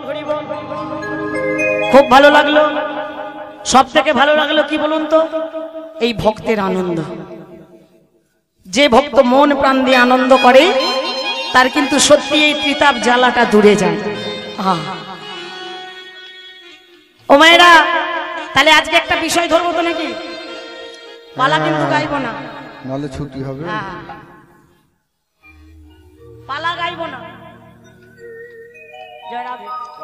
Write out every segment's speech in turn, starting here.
খুব ভালো লাগলো। সব থেকে ভালো লাগলো কি বলুন তো, এই ভক্তের আনন্দ। যে ভক্ত মন প্রাণ দিয়ে আনন্দ করে তার কিন্তু সত্যি এই ত্রিতাপ জ্বালাটা দূরে যায়। ও মায়েরা, তাহলে আজকে একটা বিষয় ধরবো তো নাকি? পালা কিন্তু গাইবো না, নালে ছুটি হবে। পালা গাইবো না। জয় রাধে।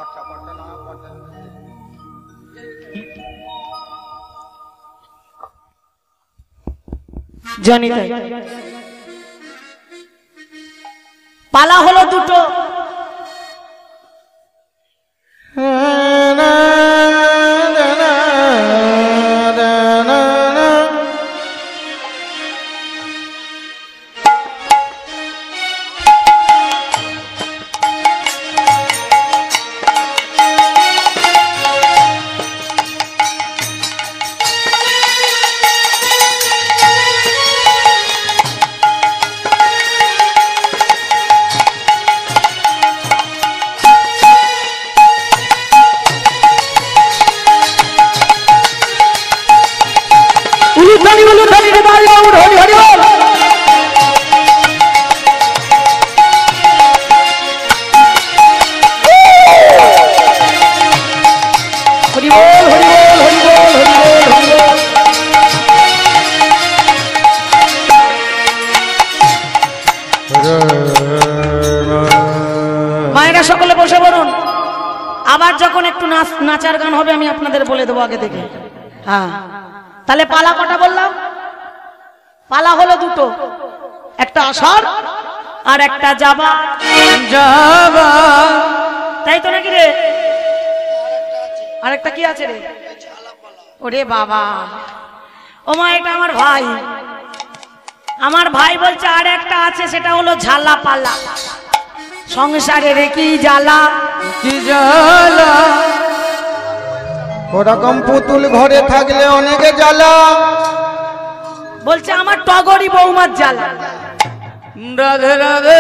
জানি তাই পালা হলো দুটো। মায়েরা সকলে বসে পড়ুন। আবার যখন একটু নাচার গান হবে আমি আপনাদের বলে দেবো আগে থেকে। হ্যাঁ, তাহলে পালা কটা বললাম? পালা হলো দুটো, একটা আষাঢ় আর একটা যাবা। যাবা তাই তো নাকি রে? আর একটা কি আছে রে? ওরে বাবা, ও মা, এটা আমার ভাই। আমার ভাই বলছে আর একটা আছে, সেটা হলো ঝালা পালা। সংসারের কি জ্বালা, কি জ্বালা, ওরকম পুতুল ঘরে থাকলে অনেকে জ্বালা। বলছে আমার টগরি বৌমার জ্বালা। রাধে রাধে।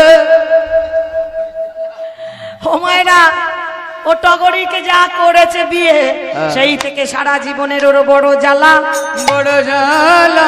ও মায়েরা, ও টগরিকে যা করেছে বিয়ে, সেই থেকে সারা জীবনের ওর বড় জ্বালা, বড় জ্বালা।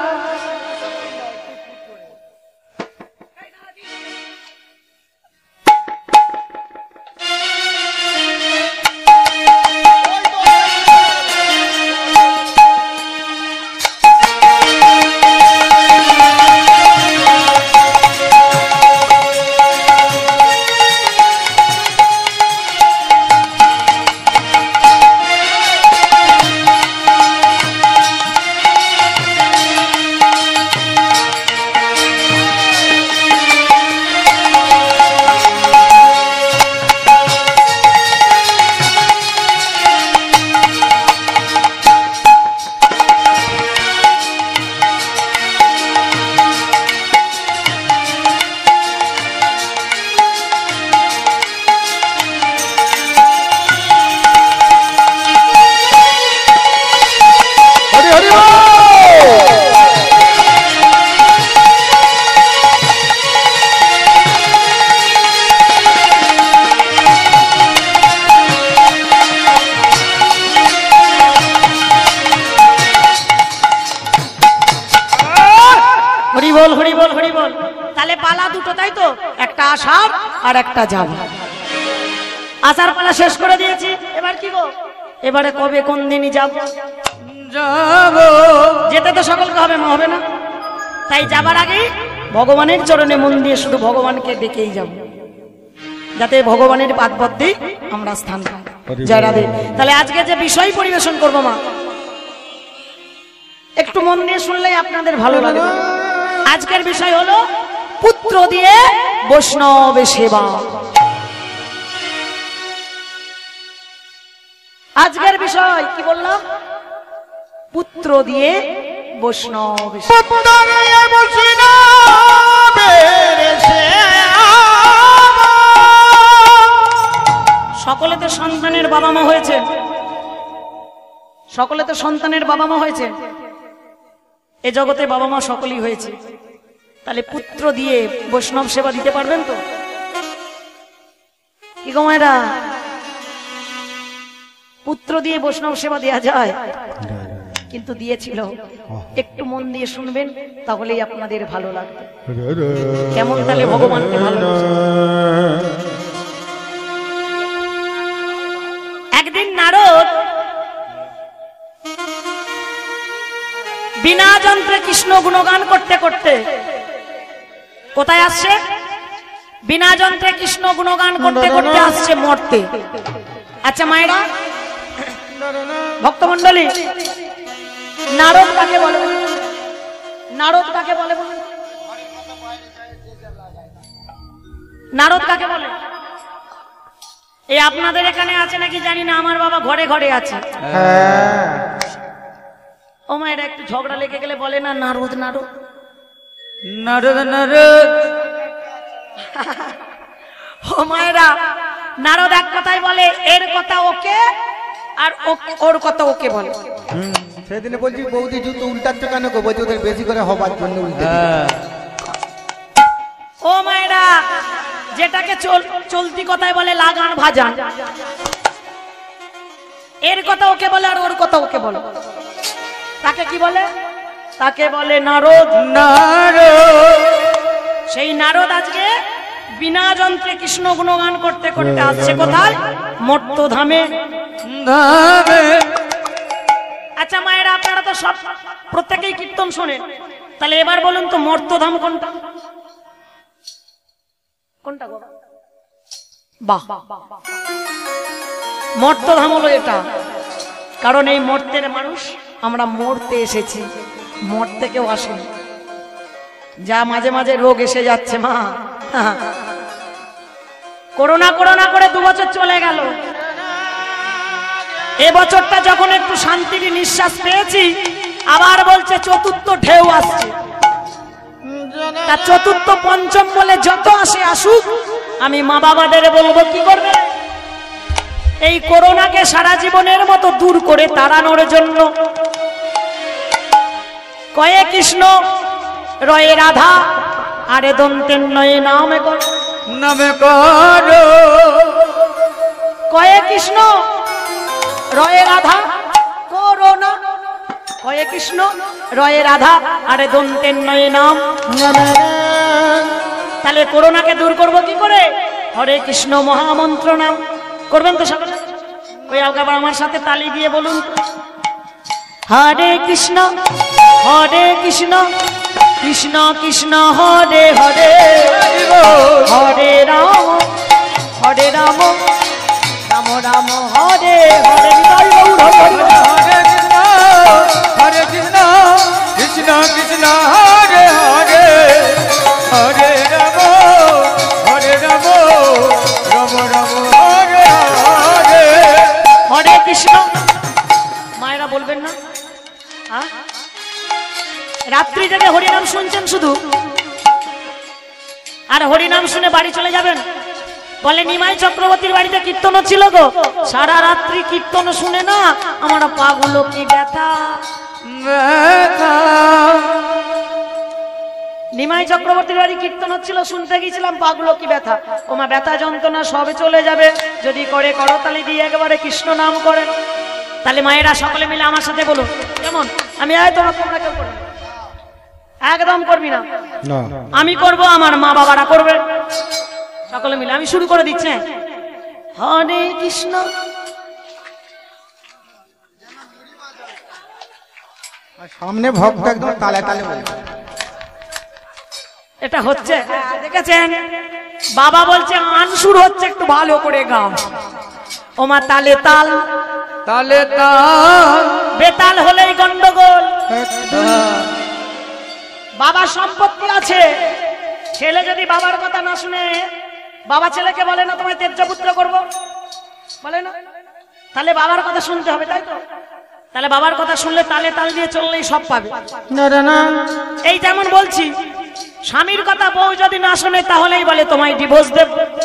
তাহলে পালা দুটো, তাই তো? একটা আষাঢ় আর একটা যাবা। আষাঢ় পালা শেষ করে দিয়েছি, এবার কি গো? এবারে কবে কোন দিনই যাব? যেতে তো সকলকে হবে, হবে না? তাই যাবার আগে ভগবানের চরণে মন দিয়ে শুধু ভগবানকে ডেকেই যাব, যাতে ভগবানের পাদপদ্মে আমরা স্থান পাই। জয় রাধে। তাহলে আজকে যে বিষয় পরিবেশন করব মা, একটু মন দিয়ে শুনলেই আপনাদের ভালো লাগবে। আজকের বিষয় হলো পুত্র দিয়ে বৈষ্ণব সেবা। আজকের বিষয় কি বললাম? পুত্র দিয়ে বৈষ্ণব সেবা। সকলে তো সন্তানের বাবা মা হয়েছে, সকলে তো সন্তানের বাবা মা হয়েছে, এ জগতে বাবা মা সকলেই হয়েছে। তাহলে পুত্র দিয়ে বৈষ্ণব সেবা দিতে পারবেন তো? কি গো মায়েরা, পুত্র দিয়ে বৈষ্ণব সেবা দেওয়া যায়, কিন্তু দিয়েছিল। একটু মন দিয়ে শুনবেন, তাহলেই আপনাদের ভালো লাগবে। কেমন তাহলে ভগবানকে ভালো। একদিন নারদ বিনা যন্ত্রে কৃষ্ণ গুণগান করতে করতে কোথায় আসছে? বিনা যন্ত্রে কৃষ্ণ গুণগান করতে করতে আসছে মর্তে। আচ্ছা মায়েরা, ভক্তমন্ডলী, নারদ কাকে বলে? নারদ কাকে বলে? নারদ কাকে বলে? এই আপনাদের এখানে আছে নাকি জানি না, আমার বাবা ঘরে ঘরে আছে। ও মায়েরা, একটু ঝগড়া লেগে গেলে বলে না নারদ নারদ নারদ নারদ। ও মায়েরা, নারদ এক কথাই বলে, এর কথা ওকে আর ওর কথা ওকে বলে। সেদিনে বলছি বৌদি জুতো উল্টাচ্ছ কেন গো? বলছি ওদের বেশি করে হবার জন্য উল্টে। ও মায়েরা, যেটাকে চলতি কথায় বলে লাগান ভাজান, এর কথা ওকে বলে আর ওর কথা ওকে বলে। তাকে কি বলে? তাকে বলে নারদ। নারদ। সেই নারদ আজকে বিনা যন্ত্রে কৃষ্ণ গুণগান করতে করতে আসছে কোথায়? মর্তধামে। ধামে। আচ্ছা মায়েরা, আপনারা তো সব প্রত্যেকেই কীর্তন শোনেন, তাহলে এবার বলুন তো মর্তধাম কোনটা? কোনটা গো? বাহ, মর্তধাম হলো এটা। কারণ এই মর্তের মানুষ আমরা মরতে এসেছি, মরতে কেউ আসেনি। যা মাঝে মাঝে রোগ এসে যাচ্ছে মা, করোনা করোনা করে 2 বছর চলে গেল। এবছরটা যখন একটু শান্তির নিঃশ্বাস পেয়েছি, আবার বলছে চতুর্থ ঢেউ আসছে। তা চতুর্থ পঞ্চম বলে যত আসে আসুক, আমি মা বাবাদের বলবো কি করবে? এই করোনাকে সারা জীবনের মতো দূর করে তাড়ানোর জন্য কয়ে কৃষ্ণ রয়ে রাধা আরে দন্তের নয়ে নামে কর নামে করো। কয়ে কৃষ্ণ রয়ে রাধা করোনা, কয়ে কৃষ্ণ রয়ে রাধা আরে দন্তের নয়ে নাম। তাহলে করোনাকে দূর করব কি করে? হরে কৃষ্ণ মহামন্ত্র নাম করবেন তো সকলে? ওই আবার আমার সাথে তালি দিয়ে বলুন, হরে কৃষ্ণ কৃষ্ণ কৃষ্ণ হরে হরে, হরে রাম রাম রাম হরে হরে। হরে কৃষ্ণ কৃষ্ণ কৃষ্ণ হরে হরে, হরে রাম রাম রাম হরে হরে। হরে কৃষ্ণ। মায়েরা বলবেন না? রাত্রি থেকে হরিনাম শুনছেন শুধু, আর হরিনাম শুনে বাড়ি চলে যাবেন? বলে নিমাই চক্রবর্তীর বাড়িতে কীর্তন ছিল গো, সারা রাত্রি কীর্তন শুনে না আমার পাগুলো কি ব্যথা। নিমাই চক্রবর্তীর বাড়ি কীর্তন হচ্ছিল, শুনতে গিয়েছিলাম, পাগুলো কি ব্যথা। ওমা ব্যথা যন্ত্রণা সবে চলে যাবে যদি করে করতালি দিয়ে একেবারে কৃষ্ণ নাম করেন। তাহলে মায়েরা সকলে মিলে আমার সাথে বলুন, কেমন? আমি তোমরা কেউ করবে একদম করবি না, আমি করব, আমার মা বাবারা করবে, সকলে মিলে। আমি শুরু করে দিচ্ছি। হরে কৃষ্ণ। সামনে ভক্ত একদম তালে তালে বলছে। এটা হচ্ছে, দেখেছেন? বাবা বলছে আনসুর হচ্ছে, একটু ভালো করে গাও। ওমা তালে তাল, তালে তাল, বেতাল হলেই গন্ডগোল। বাবার সম্পত্তি আছে, ছেলে যদি বাবার কথা না শুনে, বাবা ছেলেকে বলে না তোমায় তেজ্যপুত্র করবো, বলে না? তাহলে বাবার কথা শুনতে হবে, তাই তো? তাহলে বাবার কথা শুনলে তালে তাল দিয়ে চললেই সব পাবে। এই যেমন বলছি, স্বামীর কথা বউ যদি না শোনে তাহলেই বলে তোমায় ডিভোর্স দেব।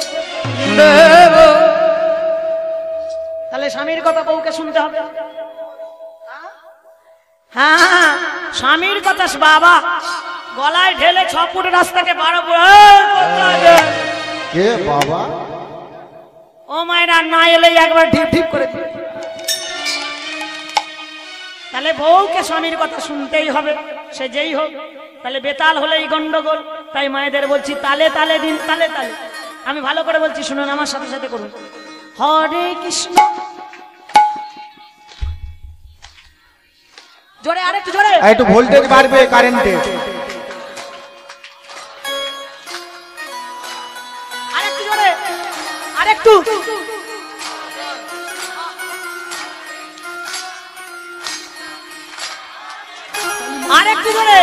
তাহলে স্বামীর কথা বউকে শুনতে হবে। হ্যাঁ, স্বামীর কথা বাবা গলায় ঢেলে 6 ফুট রাস্তাকে 12 ফুট। কে বাবা? ও মায়েরা না এলে একবার ঢিপ ঢিপ করে দিবে। তাহলে বউকে স্বামীর কথা শুনতেই হবে, সে যেই হোক। তাহলে বেতাল হলেই গন্ডগোল। তাই মায়েদের বলছি তালে তালে দিন, তালে তালে। আমি ভালো করে বলছি, শুনুন, আমার সাথে সাথে করুন। হরে কৃষ্ণ, জোরে, আরেকটু জোরে, একটু ভোল্টেজ বাড়বে কারেন্টে। আরেকটু জোরে, আরেকটু। আরেকটু জোরে।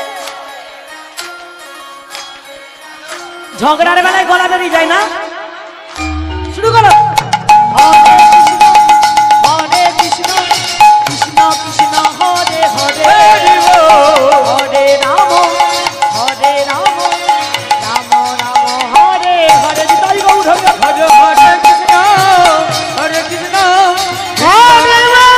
ঝগড়ার বেলায় গলা বেরিয়ে যায় না? শুরু করো। হরে কৃষ্ণ, কৃষ্ণ কৃষ্ণ হরে হরে, হরে রাম, হরে রাম, রাম রাম হরে হরে। নিতাই গৌর হরে। হরে হরে কৃষ্ণ, হরে কৃষ্ণ, হরে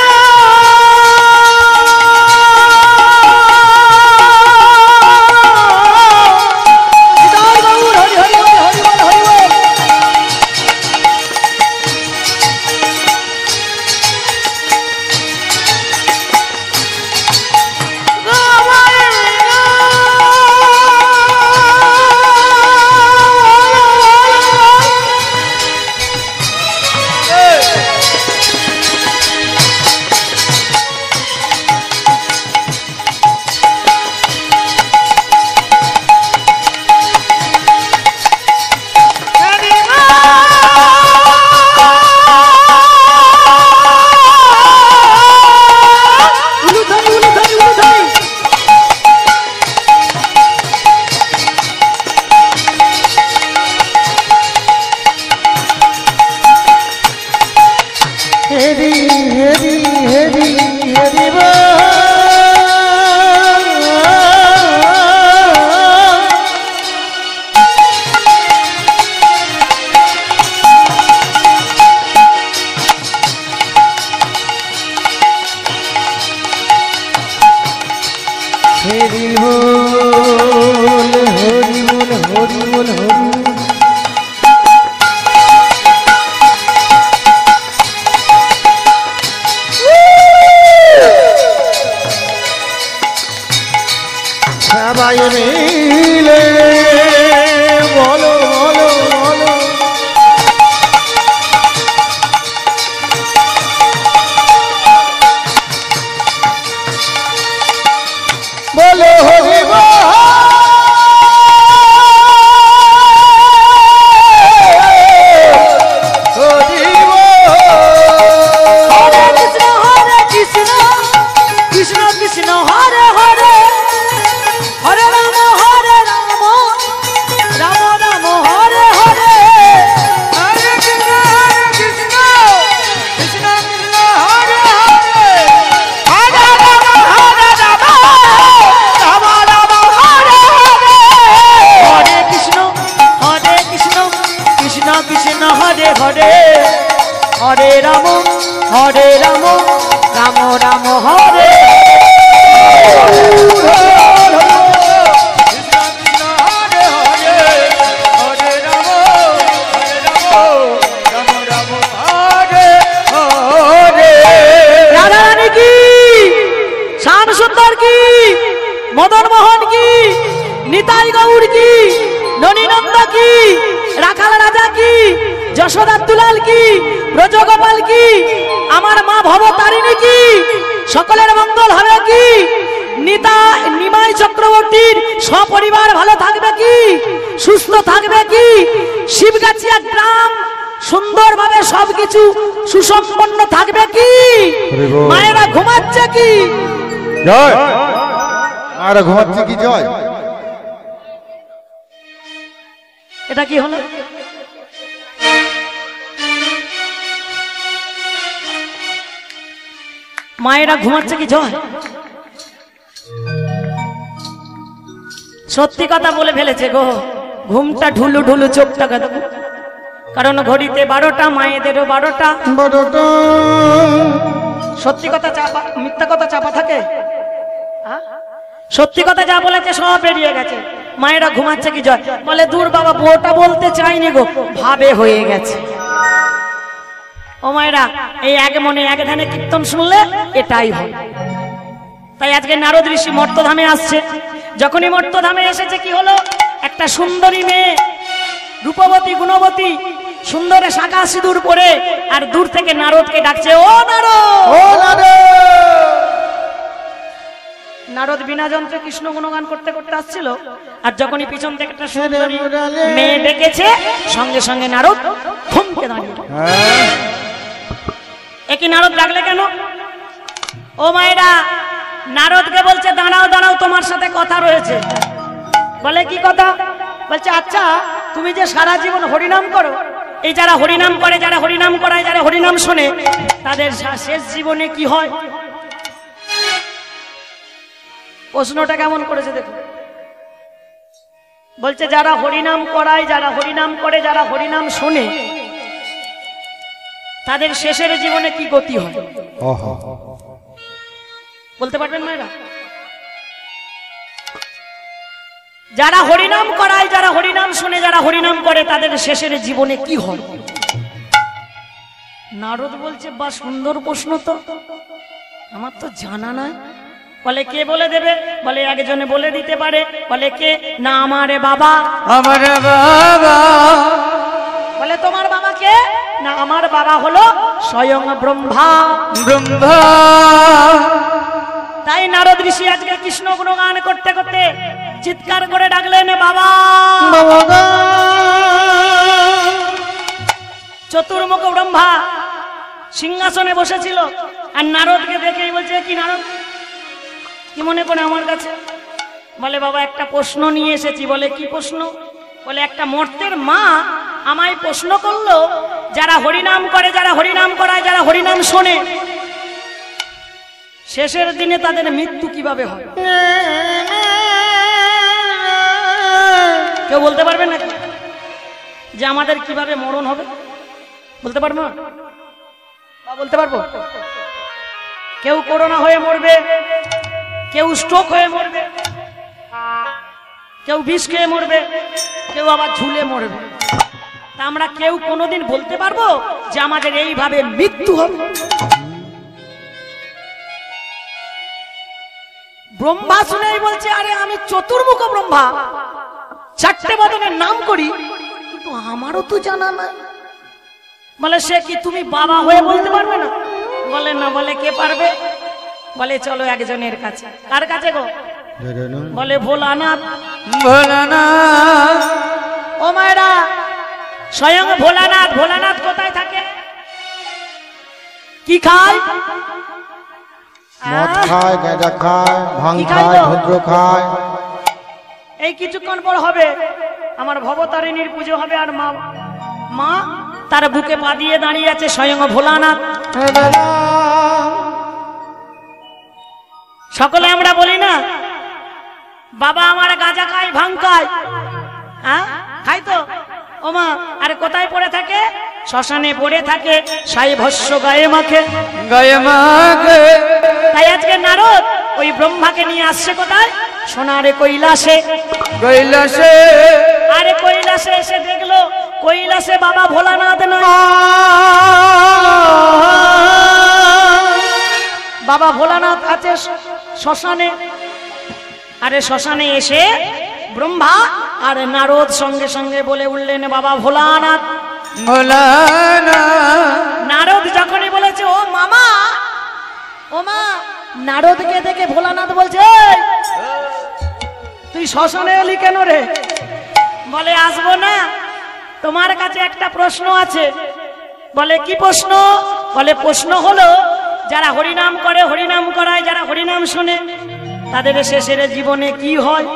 সবাই মিলে বলো বলো বলো, বলো হরি বল। হরে রাম, হরে রাম, রাম রাম হরে। রাধা রানী কি, শ্যাম সুন্দর কি, মদন মোহন কি, নিতাই গৌর কি, ননীনন্দ কি, রাখাল রাজা কি, যশোদা দুলাল কি, ব্রজগোপাল কি, আমার মা ভবতারিণী কি, সকলের মঙ্গল হবে কি, নিমাই চক্রবর্তীর সপরিবার ভালো থাকবে কি, সুস্থ থাকবে কি, শিবগাছিয়া গ্রাম সুন্দরভাবে সবকিছু সুসম্পন্ন থাকবে কি, মায়েরা ঘুমাচ্ছে কি, জয় আর ঘুমাচ্ছে কি জয়। এটা কি হলো? মায়েরা ঘুমাচ্ছে কি জয়? সত্যি কথা বলে ফেলেছে গো, ঘুমটা ঢুলু ঢুলু, চোখটা কথা। কারণ ঘড়িতে 12টা, মায়েদেরও 12টা। সত্যি কথা চাপা, মিথ্যা কথা চাপা থাকে? সত্যি কথা যা বলেছে সব বেরিয়ে গেছে। মায়েরা ঘুমাচ্ছে কি জয়? বলে দূর বাবা, বউটা বলতে চাইনি গো, ভাবে হয়ে গেছে। ও মায়েরা, এই এক মনে এক ধ্যানে কীর্তন শুনলে এটাই হয়। তাই আজকে নারদ ঋষি মর্তধামে আসছে। যখনই মর্তধামে এসেছে কি হলো, একটা সুন্দরী মেয়ে, রূপবতী গুণবতী, সুন্দরে শাঁখা সিঁদুর পরে, আর দূর থেকে নারদকে ডাকছে, ও নারদ। ও নারদ। নারদ বিনা যন্ত্রে কৃষ্ণ গুণগান করতে করতে আসছিল, আর যখনই পিছন থেকে একটা সুন্দরী মেয়ে ডেকেছে, সঙ্গে সঙ্গে নারদ থমকে দাঁড়িয়ে। একই নারদ ডাকলে কেন? ও মায়েরা, নারদকে বলছে দাঁড়াও দাঁড়াও, তোমার সাথে কথা রয়েছে। বলে কি কথা? বলছে আচ্ছা, তুমি যে সারা জীবন হরিনাম করো, এই যারা হরিনাম করে, যারা হরিনাম করায়, যারা হরিনাম শোনে, তাদের শেষ জীবনে কি হয়? প্রশ্নটা কেমন করেছে দেখুন। বলছে যারা হরিনাম করায়, যারা হরিনাম করে, যারা হরিনাম শোনে, তাদের শেষের জীবনে কি গতি হয়? বলতে পারবেন মায়েরা? যারা হরিনাম করায়, যারা হরিনাম শুনে, যারা হরিনাম করে, তাদের শেষের জীবনে কি হয়? নারদ বলছে বা সুন্দর প্রশ্ন তো, আমার তো জানা নাই। বলে কে বলে দেবে? বলে একজনে বলে দিতে পারে। বলে কে? না আমার বাবা। আমার বাবা। বলে তোমার বাবা কে? না আমার বাবা হলো স্বয়ং ব্রহ্মা। ব্রহ্মা। তাই নারদ ঋষি আজকে কৃষ্ণ গুণগান করতে করতে চিৎকার করে ডাকলেন, বাবা। চতুর্মুখ ব্রহ্মা সিংহাসনে বসেছিল, আর নারদকে দেখেই বলছে, কি নারদ, কি মনে করে আমার কাছে? বলে বাবা একটা প্রশ্ন নিয়ে এসেছি। বলে কি প্রশ্ন? বলে একটা মর্তের মা আমায় প্রশ্ন করলো, যারা হরিনাম করে, যারা হরিনাম করায়, যারা হরিনাম শোনে, শেষের দিনে তাদের মৃত্যু কিভাবে হয়? কেউ বলতে পারবে নাকি যে আমাদের কিভাবে মরণ হবে? বলতে পারবো না? বলতে পারবো? কেউ করোনা হয়ে মরবে, কেউ স্ট্রোক হয়ে মরবে, কেউ বিষ খেয়ে মরবে, কেউ আবার ঝুলে মরবে। তা আমরা কেউ কোনোদিন বলতে পারবো যে আমাদের এইভাবে মৃত্যু হবে? ব্রহ্মা শুনেই বলছে, আরে আমি চতুর্মুখ ব্রহ্মা, চারটে বদনের নাম করি, কিন্তু আমারও তো জানা নাই। বলে সে কি তুমি বাবা হয়ে বলতে পারবে না? বলে না। বলে কে পারবে? বলে চলো একজনের কাছে। কার কাছে গো? বলে ভোলানাথ। ভোলানাথ। ও মায়েরা, স্বয়ং ভোলানাথ। ভোলানাথ কোথায় থাকে? কি খায়? মদ খায়, গাঁজা খায়, ভাং খায়, ভদ্র খায়। এই কিছুক্ষণ পর হবে আমার ভবতারিণীর পুজো হবে, আর মা তার বুকে পা দিয়ে দাঁড়িয়ে আছে স্বয়ং ভোলানাথ। সকলে আমরা বলি না, বাবা আমার গাঁজা খায়, ভাং খায়, হ্যাঁ খাই তো। ও মা, আরে কোথায় পড়ে থাকে? শ্মশানে পড়ে থাকে, সাই ভস্য গায়ে মাখে, গায়ে মাখে। তাই আজকে নারদ ওই ব্রহ্মাকে নিয়ে আসছে কোথায়? সোনারে কৈলাসে। কৈলাসে। আরে কৈলাসে এসে দেখলো কৈলাসে বাবা ভোলানাথ নয়, বাবা ভোলানাথ আছে শ্মশানে। আরে শ্মশানে এসে ব্রহ্মা আর নারদ সঙ্গে সঙ্গে বলে উঠলেন, বাবা ভোলানাথ। ভোলানাথ। নারদ যখনই বলেছে ও মামা, ও মা, নারদকে দেখে ভোলানাথ বলছে, তুই শ্মশানে এলি কেন রে? বলে আসবো না, তোমার কাছে একটা প্রশ্ন আছে। বলে কি প্রশ্ন? বলে প্রশ্ন হলো, যারা হরিনাম করে, হরিনাম করায়, যারা হরিনাম শোনে, তাদের শেষের জীবনে কি হয়?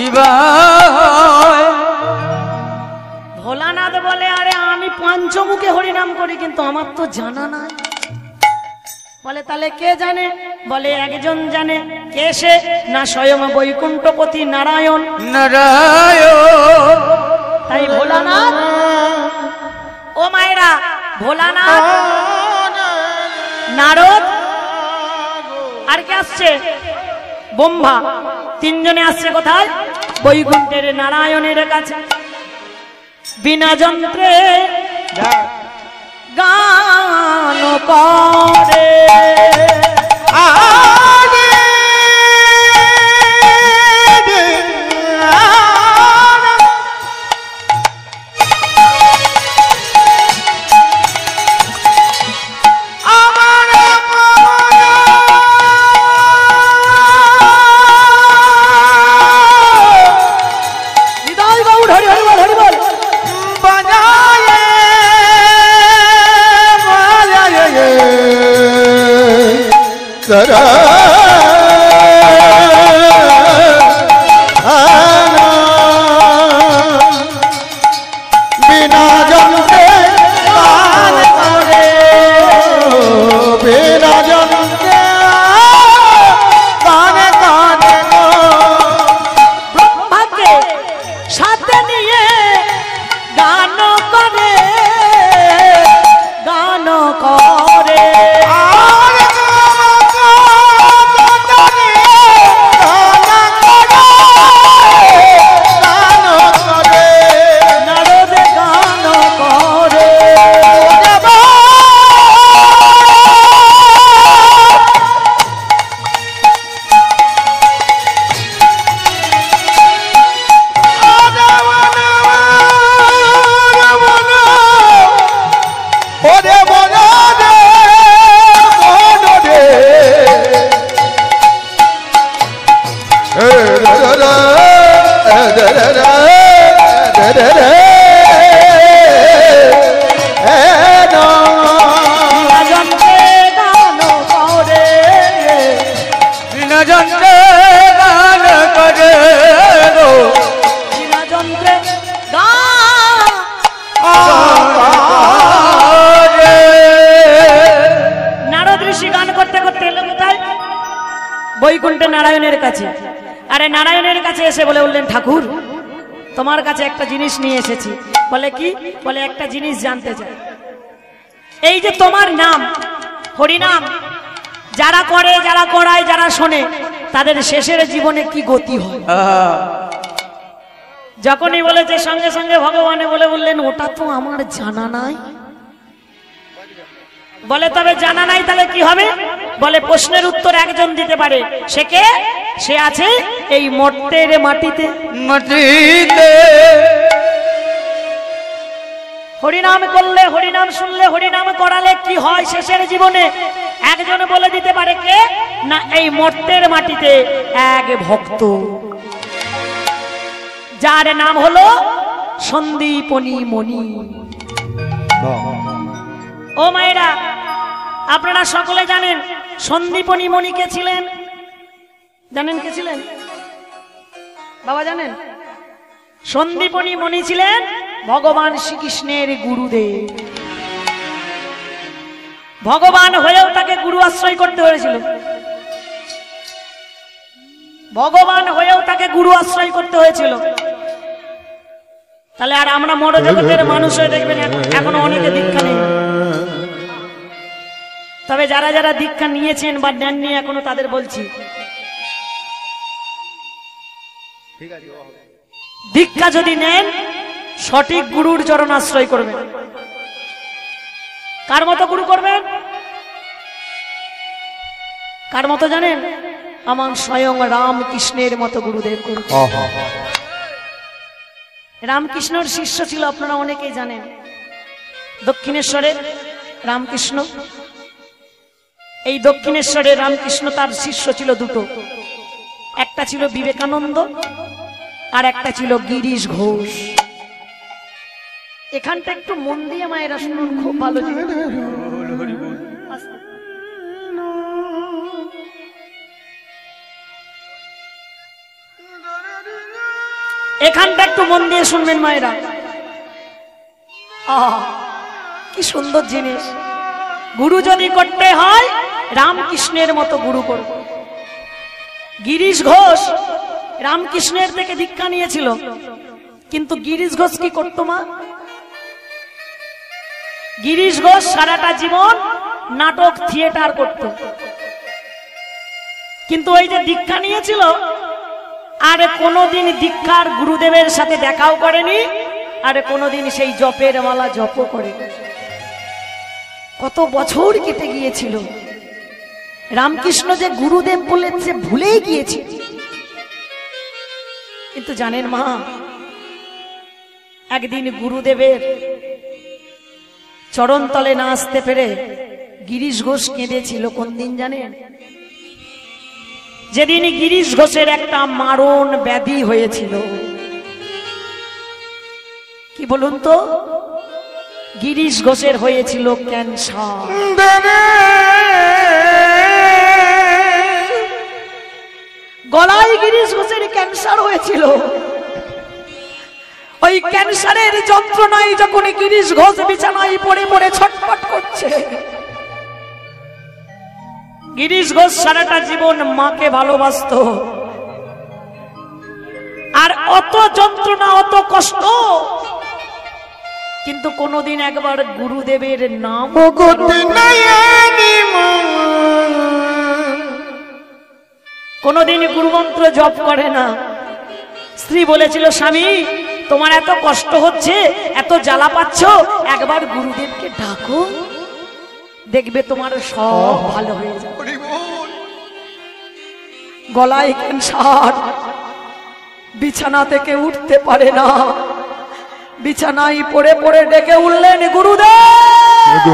ভোলানাথ বলে, আরে আমি পঞ্চমুখে হরিনাম করি, কিন্তু আমার তো জানা নাই। বলে তাহলে কে জানে? বলে একজন জানে। কে সে? না স্বয়ং বৈকুণ্ঠপতি নারায়ণ। নারায়ণ। তাই ভোলানাথ, ও মায়েরা, ভোলানাথ, নারদ আর কে আসছে? ব্রহ্মা। তিনজনে আসছে কোথায়? বৈকুণ্ঠের নারায়ণের কাছে। বিনা যন্ত্রে গান করে করে নারদে গান করে বৈকুণ্ঠে নারায়ণের কাছে। আরে নারায়ণের কাছে এসে বলে উঠলেন, ঠাকুর তোমার কাছে একটা জিনিস নিয়ে এসেছি। বলে কি? বলে একটা জিনিস জানতে চাই। এই যে তোমার নাম হরিনাম যারা করে, যারা করায়, যারা শোনে, তাদের শেষের জীবনে কি গতি হয়? যখনই বলেছে সঙ্গে সঙ্গে ভগবানে বলে বললেন, ওটা তো আমার জানা নাই। বলে তবে জানা নাই তাহলে কি হবে? বলে প্রশ্নের উত্তর একজন দিতে পারে। সে কে? সে আছে এই মর্তের মাটিতে। মাটিতে হরিনাম করলে, হরিনাম শুনলে, হরিনাম করালে কি হয় শেষের জীবনে? একজন বলে দিতে পারে। কে? না এই মর্তের মাটিতে এক ভক্ত, যার নাম হলো সন্দীপনী মণি। ও মায়েরা, আপনারা সকলে জানেন সন্দীপনী মণি কে ছিলেন? জানেন কে ছিলেন বাবা? জানেন সন্দীপনী মণি ছিলেন ভগবান শ্রীকৃষ্ণের গুরুদেব। ভগবান হয়েও তাকে গুরু আশ্রয় করতে হয়েছিল। ভগবান হয়েও তাকে গুরু আশ্রয় করতে হয়েছিল। তাহলে আর আমরা মর জগতের মানুষ হয়ে দেখবেন এখনো অনেকে দীক্ষা নেই। তবে যারা যারা দীক্ষা নিয়েছেন বা নেননি এখনো, তাদের বলছি, দীক্ষা যদি নেন সঠিক গুরুর চরণ আশ্রয় করবেন। কার মতো গুরু করবেন? কার মতো জানেন? আমার স্বয়ং রামকৃষ্ণের মতো গুরুদেব করবেন। রামকৃষ্ণর শিষ্য ছিল, আপনারা অনেকেই জানেন, দক্ষিণেশ্বরে রামকৃষ্ণ। এই দক্ষিণেশ্বরে রামকৃষ্ণ তার শিষ্য ছিল দুটো। একটা ছিল বিবেকানন্দ আর একটা ছিল গিরিশ ঘোষ। এখানটা একটু মন দিয়ে মায়েরা শুনুন, খুব ভালো জিনিস। এখানটা একটু মন দিয়ে শুনবেন মায়েরা। কি সুন্দর জিনিস। গুরু যদি করতে হয় রামকৃষ্ণের মতো গুরু করব। গিরিশ ঘোষ রামকৃষ্ণের থেকে দীক্ষা নিয়েছিল, কিন্তু গিরিশ ঘোষ কি করতো মা? গিরিশ ঘোষ সারাটা জীবন নাটক থিয়েটার করত, কিন্তু ওই যে দীক্ষা নিয়েছিল আর কোনোদিন দীক্ষার গুরুদেবের সাথে দেখাও করেনি, আর কোনোদিন সেই জপের মালা জপও করেনি। কত বছর কেটে গিয়েছিল, রামকৃষ্ণ যে গুরুদেব বলেছে ভুলেই গিয়েছে। কিন্তু জানেন মা, একদিন গুরুদেবের চরণ তলে না আসতে পেরে গিরিশ ঘোষ কেঁদেছিল। কোন দিন জানেন? যেদিন গিরিশ ঘোষের একটা মারণ ব্যাধি হয়েছিল। কি বলুন তো? গিরিশ ঘোষের হয়েছিল ক্যান্সার। গলায় গিরিশ ঘোষের ক্যান্সার হয়েছিল। ওই ক্যান্সারের যন্ত্রণায় যখন গিরিশ ঘোষ বিছানায় পড়ে পড়ে ছটফট করছে, গিরিশ ঘোষ সারাটা জীবন মাকে ভালোবাসতো, আর অত যন্ত্রণা, অত কষ্ট কিন্তু কোনোদিন একবার গুরুদেবের নাম কোনোদিন গুরুমন্ত্র জপ করে না। স্ত্রী বলেছিল, স্বামী তোমার এত কষ্ট হচ্ছে, এত জ্বালা পাচ্ছ, একবার গুরুদেবকে ডাকো, দেখবে তোমার সব ভালো হয়ে যাবে। গলায় ক্যান্সার, বিছানা থেকে উঠতে পারে না, বিছানায় পড়ে পড়ে ডেকে উঠলেন, গুরুদেব।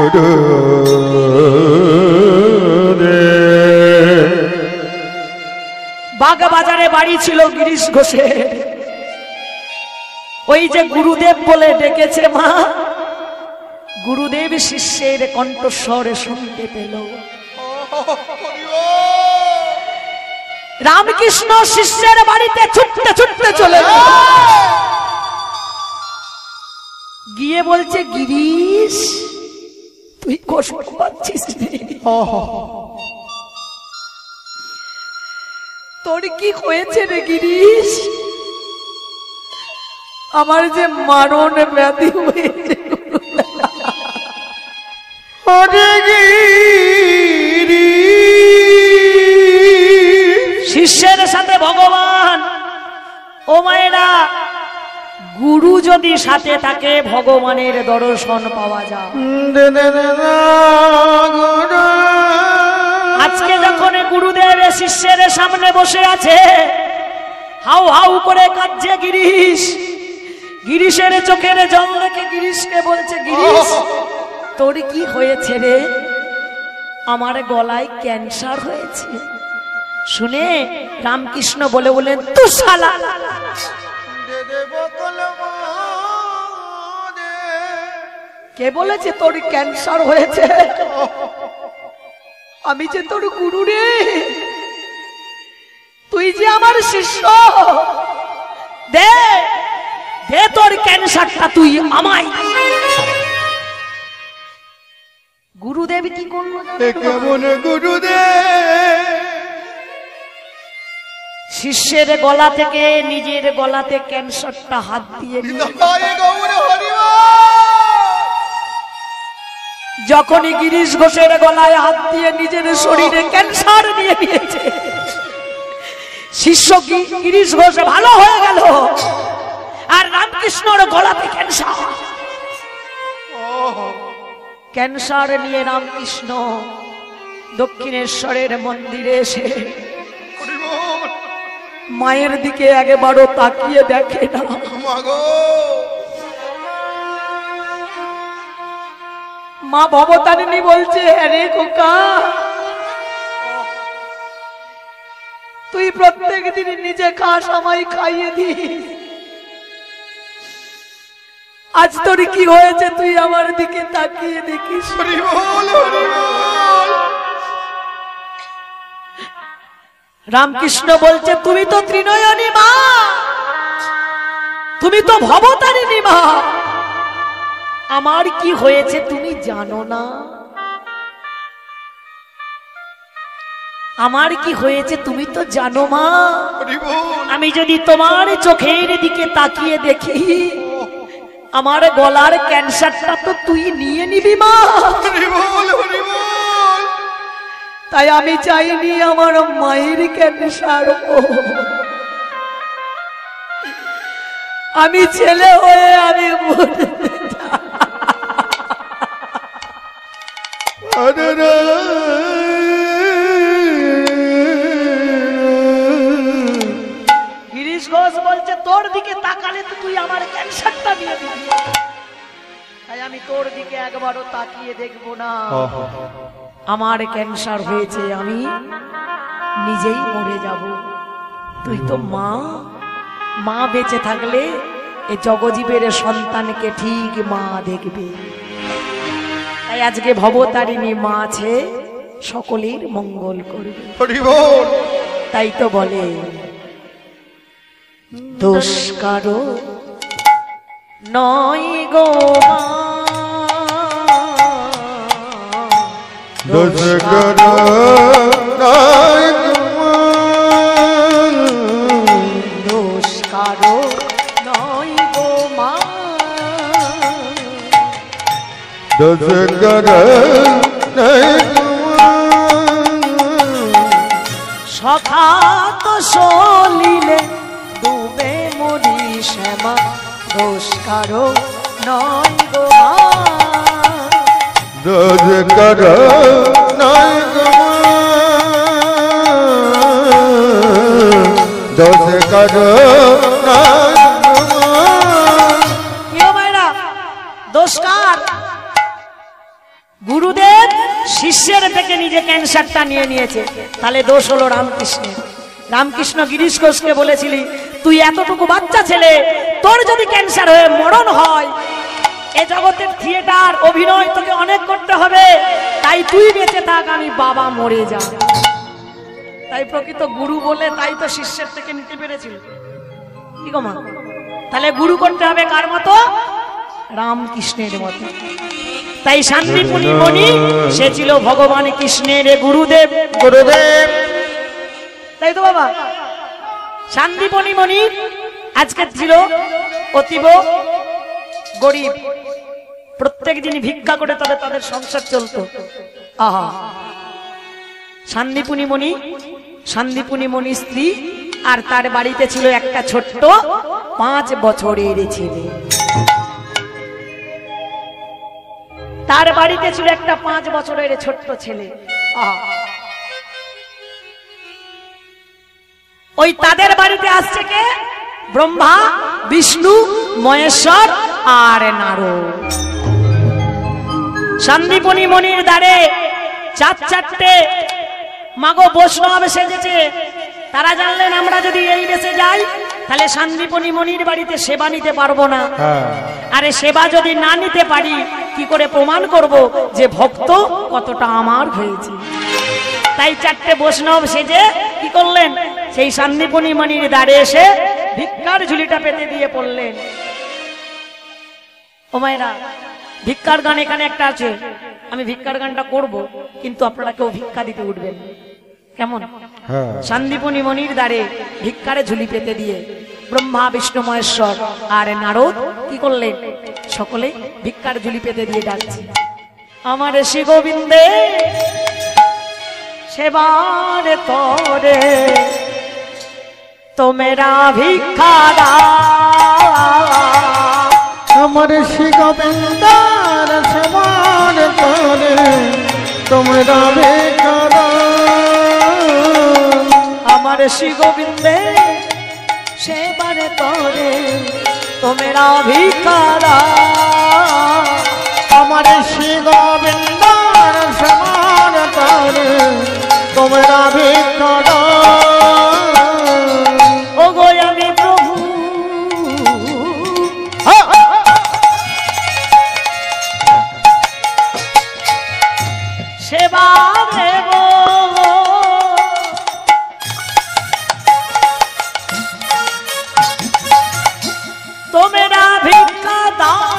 বাগবাজারে বাড়ি ছিল গিরিশ ঘোষের। ওই যে গুরুদেব বলে ডেকেছে মা, গুরুদেব শিষ্যের কণ্ঠস্বরে শুনতে পেল। রামকৃষ্ণ শিষ্যের বাড়িতে ছুটতে ছুটতে চলে গিয়ে বলছে, গিরিশ তুই কষ্ট পাচ্ছিস, তোর কি হয়েছে রে গিরিশ? আমার যে মারণ ব্যাধি হয়েছে। শিষ্যের সাথে ভগবান। ও মায়েরা, গুরু যদি সাথে থাকে ভগবানের দর্শন পাওয়া যায়। আজকে যখন গুরুদেব শিষ্যের সামনে বসে আছে, হাউ হাউ করে কাঁদছে গিরিশ। গিরিশের চোখের জল দেখে গিরিশকে বলছে, গিরিশ তোর কি হয়েছে রে? আমার গলায় ক্যান্সার হয়েছে। শুনে রামকৃষ্ণ বলে বলেন, তু শালা, কে বলেছে তোর ক্যান্সার হয়েছে? আমি যে তোর গুরু রে, তুই যে আমার শিষ্য, দে দে তোর ক্যান্সারটা তুই আমায়। গুরুদেব কি করলো? কেমন গুরুদেব? শিষ্যের গলা থেকে নিজের গলাতে ক্যান্সারটা হাত দিয়ে যখনই গিরিশ ঘোষের গলায় হাত দিয়ে নিজের শরীরে ক্যান্সার নিয়ে নিয়েছে, শিষ্য গিরিশ ঘোষ ভালো হয়ে গেল, আর রামকৃষ্ণর গলাতে ক্যান্সার। ক্যান্সার নিয়ে রামকৃষ্ণ দক্ষিণেশ্বরের মন্দিরে এসে মায়ের দিকে একবারও তাকিয়ে দেখে না। মা ভবতারিণী বলছে, আরে খোকা, তুই প্রত্যেক দিন নিজে খাস, আমায় খাইয়ে দিস, আজ তোর কি হয়েছে তুই আমার দিকে তাকিয়ে দেখিস। রামকৃষ্ণ বলছে, তুমি তো ত্রিনয়নী মা, তুমি তো ভবতারিণী মা, আমার কি হয়েছে তুমি জানো না? আমার কি হয়েছে তুমি তো জানো মা? আমি যদি তোমার চোখের দিকে তাকিয়ে দেখি, আমার গলার ক্যান্সারটা তো তুই নিয়ে নিবি মা। তাই আমি চাইনি আমার মায়ের ক্যান্সার হোক। আমি ছেলে হয়ে আমি গিরিশ ঘোষ বলছে, তোর দিকে তাকালে তো তুই আমার ক্যান্সারটা নিয়ে দিবি, তাই আমি তোর দিকে একবারও তাকিয়ে দেখবো না। আমার ক্যান্সার হয়েছে, আমি নিজেই মরে যাব। তুই তো মা, মা বেঁচে থাকলে এ জগজীবের সন্তানকে ঠিক মা দেখবে। তাই আজকে ভবতারিণী মা আছে, সকলের মঙ্গল করবে। তাই তো বলে, দোষ কারো নয় গো মা, দোষ কারো নয় গো মা, দোষ কারো নয় গো মা, দোষ কর নাই সখা তো সলিলে ডুবে মরি শ্যামা দোষ কারো নয় গো মা। দোষ কর নাই দোষ কর নাই দোষ কার? গুরুদেব শিষ্যের থেকে নিজে ক্যান্সারটা নিয়ে নিয়েছে, তাহলে দোষ হলো রামকৃষ্ণের। রামকৃষ্ণ গিরিশ ঘোষকে বলেছিলি, তুই এতটুকু বাচ্চা ছেলে, তোর যদি ক্যান্সার হয়ে মরণ হয়, এ জগতের থিয়েটার অভিনয় তোকে অনেক করতে হবে, তাই তুই বেঁচে থাক, আমি বাবা মরে যা। তাই প্রকৃত গুরু বলে তাই তো শিষ্যের থেকে নিতে পেরেছিল। কি গো মা? তাহলে গুরু করতে হবে কার মতো? রামকৃষ্ণের মতো। তাই শান্তিপুনি মণি সে ছিল ভগবান কৃষ্ণের গুরুদেব। গুরুদেব তাই তো বাবা, শান্তিপুনি মণি আজকে ছিল অতীব গরিব, প্রত্যেক দিন ভিক্ষা করে তবে তাদের সংসার চলতো। আহা, শান্তিপুনি মণি, শান্তিপুনি মণি স্ত্রী, আর তার বাড়িতে ছিল একটা ছোট্ট 5 বছরের ছেলে। তার বাড়িতে ছিল একটা 5 বছরের ছোট্ট ছেলে। ওই তাদের বাড়িতে আসছে কে? ব্রহ্মা, বিষ্ণু, মহেশ্বর আর নারদ। শান্তিপুনি মণির দ্বারে 4 মাগো বৈষ্ণব সেজেছে। তারা জানলেন আমরা যদি এই দেশে যাই তাহলে শান্তিপুনি মণির বাড়িতে সেবা নিতে পারবো না। আরে সেবা যদি না নিতে পারি কি করে প্রমাণ করব যে ভক্ত কতটা আমার হয়েছে? তাই 4 বৈষ্ণব সেজে কি করলেন? সেই শান্তিপুনি মণির দ্বারে এসে ভিক্ষার ঝুলিটা পেতে দিয়ে পড়লেন। ও মায়েরা, ভিক্ষার গান এখানে একটা আছে, আমি ভিক্ষার গানটা করব, কিন্তু আপনারা কেউ ভিক্ষা দিতে উঠবেন, কেমন? শান্তিপুনি মণির দ্বারে ভিক্ষারে ঝুলি পেতে দিয়ে ব্রহ্মা, বিষ্ণু, মহেশ্বর আর নারদ কি করলেন? সকলে ভিক্ষার ঝুলি পেতে দিয়ে ডাকছে, আমার শ্রী গোবিন্দে সেবার তরে তোমেরা ভিক্ষা দাও। আমার শ্রী গোবিন্দার সেবার তরে তোমরা ভিক্ষা দাও। আমার শ্রী গোবিন্দে সেবার তরে তোমেরা ভিক্ষা দাও। আমার শ্রী গোবিন্দার সেবার তরে তোমরা ভিক্ষা দাও। ও গো আমি প্রভু সেবা দেব, তোমেরা ভিক্ষা দাও।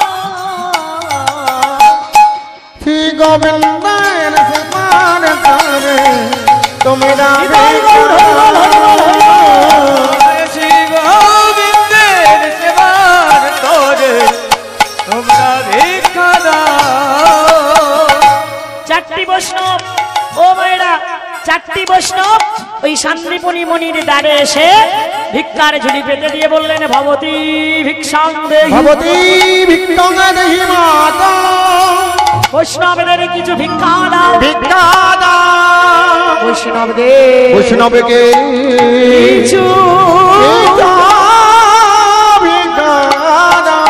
শ্রী গোবিন্দার সেবার তরে তোমরা ভিক্ষা দাও। শ্রী গোবিন্দের সেবার তরে তোমরা ভিক্ষা দাও। 4 বৈষ্ণব, ও মায়েরা, 4 বৈষ্ণব ওই শান্তিপুনি মণির দ্বারে এসে ভিক্ষার ঝুলি পেতে দিয়ে বললেন, ভবতী ভিক্ষাং দেহি। ভবতী ভিক্ষাং দেহি মাতা। বৈষ্ণবদের কিছু ভিক্ষা দাও, ভিক্ষা দাও। বৈষ্ণবদের বৈষ্ণবকে কিছু ভিক্ষা দাও।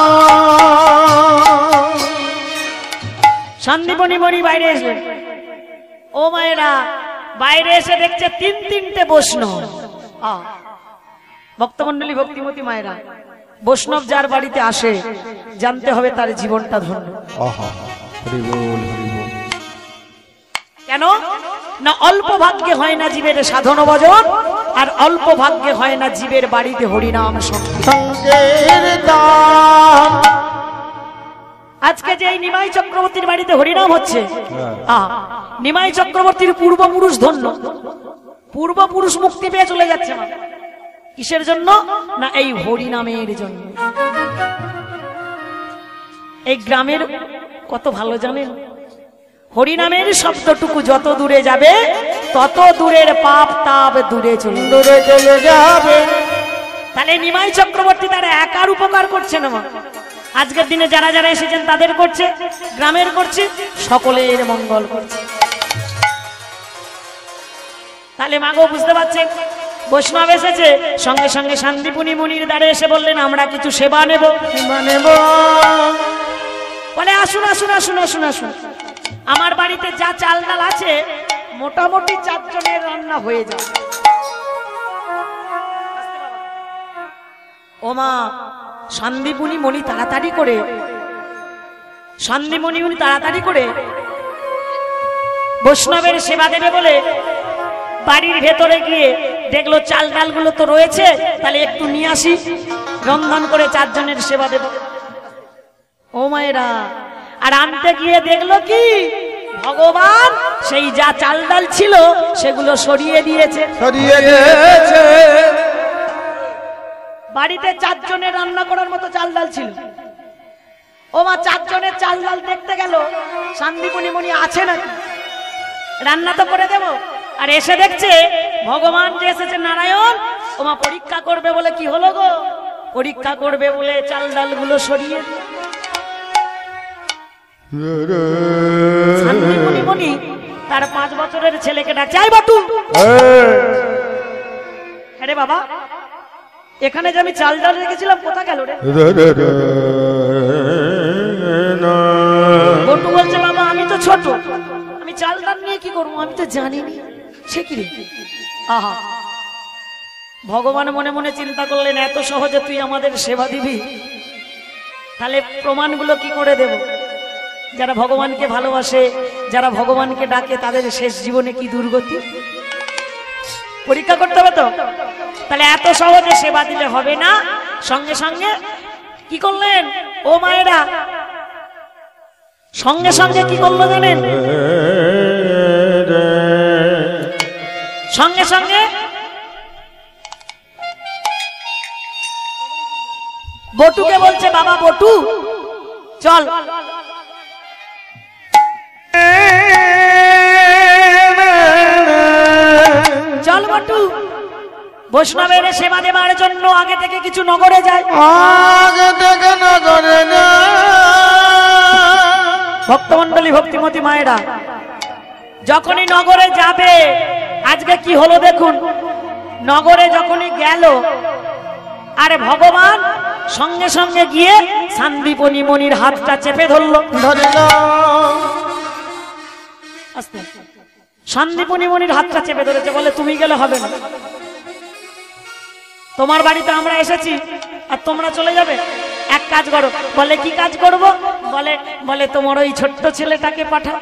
শান্তিপুনি মণি বাইরে এসলেন। ও মায়েরা, বাইরে এসে দেখছে 3 বৈষ্ণব। ভক্তমন্ডলী, ভক্তিমতী মায়েরা, বৈষ্ণব যার বাড়িতে আসে জানতে হবে তার জীবনটা ধন্য। কেন না? অল্প ভাগ্যে হয় না জীবের সাধন ভজন, আর অল্প ভাগ্যে হয় না জীবের বাড়িতে হরিনাম সংকীর্তন। আজকে যে এই নিমাই চক্রবর্তীর বাড়িতে হরিনাম হচ্ছে, নিমাই চক্রবর্তীর পূর্বপুরুষ ধন্য। পূর্বপুরুষ মুক্তি পেয়ে চলে যাচ্ছে না, কিসের জন্য? না এই হরিনামের জন্য। এই গ্রামের কত ভালো জানেন, হরিনামের শব্দটুকু যত দূরে যাবে তত দূরের পাপ তাপ দূরে চলে যাবে। তাহলে নিমাই চক্রবর্তী তারা একার উপকার করছে না, আজকের দিনে যারা যারা এসেছেন তাদের করছে, গ্রামের করছে, সকলের মঙ্গল করছে। তাহলে মাগো বুঝতে পারছেন, বৈষ্ণব এসেছে, সঙ্গে সঙ্গে শান্তিপুনি মুনির দ্বারে এসে বললেন আমরা কিছু সেবা নেব। বলে আসুন আসুন আসুন আসুন আসুন, আমার বাড়িতে যা চাল ডাল আছে মোটামুটি 4 জনের রান্না হয়ে যাবে। ও মা, শান্তিপুনি মণি তাড়াতাড়ি করে, শান্তিমণি উনি তাড়াতাড়ি করে বৈষ্ণবের সেবা দেবে বলে বাড়ির ভেতরে গিয়ে দেখলো চাল ডালগুলো তো রয়েছে, তাহলে একটু নিয়ে আসি, রন্ধন করে 4 জনের সেবা দেব। ও মায়েরা, আর আনতে গিয়ে দেখলো কি ভগবান সেই যা চাল ডাল ছিল সেগুলো সরিয়ে দিয়েছে। বাড়িতে 4 জনের রান্না করার মতো চাল ডাল ছিল। ও মা, 4 জনের চাল ডাল দেখতে গেল, শান্তিপুনি মণি আছে নাকি, রান্না তো করে দেব। আর এসে দেখছে ভগবান যে এসেছে নারায়ণ, ও মা পরীক্ষা করবে বলে, কি হলো গো, পরীক্ষা করবে বলে চাল ডাল গুলো সরিয়ে শান্তিপুনি মণি তার 5 বছরের ছেলেকে ডাকছে, আই বটু। আরে বাবা, এখানে যে আমি চাল ডাল রেখেছিলাম কোথা গেল রে? বটু বলছে বাবা আমি তো ছোট, আমি চাল ডাল নিয়ে কি করবো, আমি তো জানিনি। সে কি রে? আহা, ভগবান মনে মনে চিন্তা করলেন এত সহজে তুই আমাদের সেবা দিবি, তাহলে প্রমাণগুলো কি করে দেব? যারা ভগবানকে ভালোবাসে, যারা ভগবানকে ডাকে, তাদের শেষ জীবনে কি দুর্গতি, পরীক্ষা করতে হবে তো। তাহলে এত সহজে সেবা দিলে হবে না। সঙ্গে সঙ্গে কি করলেন ও মায়েরা, সঙ্গে সঙ্গে কি করলো জানেন? সঙ্গে সঙ্গে বটুকে বলছে, বাবা বটু চল, চল বটু, বৈষ্ণবের সেবা দেবার জন্য আগে থেকে কিছু নগরে যায়। ভক্তমন্ডলী, ভক্তিমতী মায়েরা, যখনই নগরে যাবে, আজকে কি হলো দেখুন, নগরে যখনই গেল, আরে ভগবান সঙ্গে সঙ্গে গিয়ে শান্তিপুনি মণির হাতটা চেপে ধরলো। শান্তিপুনি মণির হাতটা চেপে ধরেছে, বলে তুমি গেলে হবে না, তোমার বাড়িতে আমরা এসেছি আর তোমরা চলে যাবে, এক কাজ করো। বলে কি কাজ করব? বলে বলে তোমার ওই ছোট্ট ছেলেটাকে পাঠাও।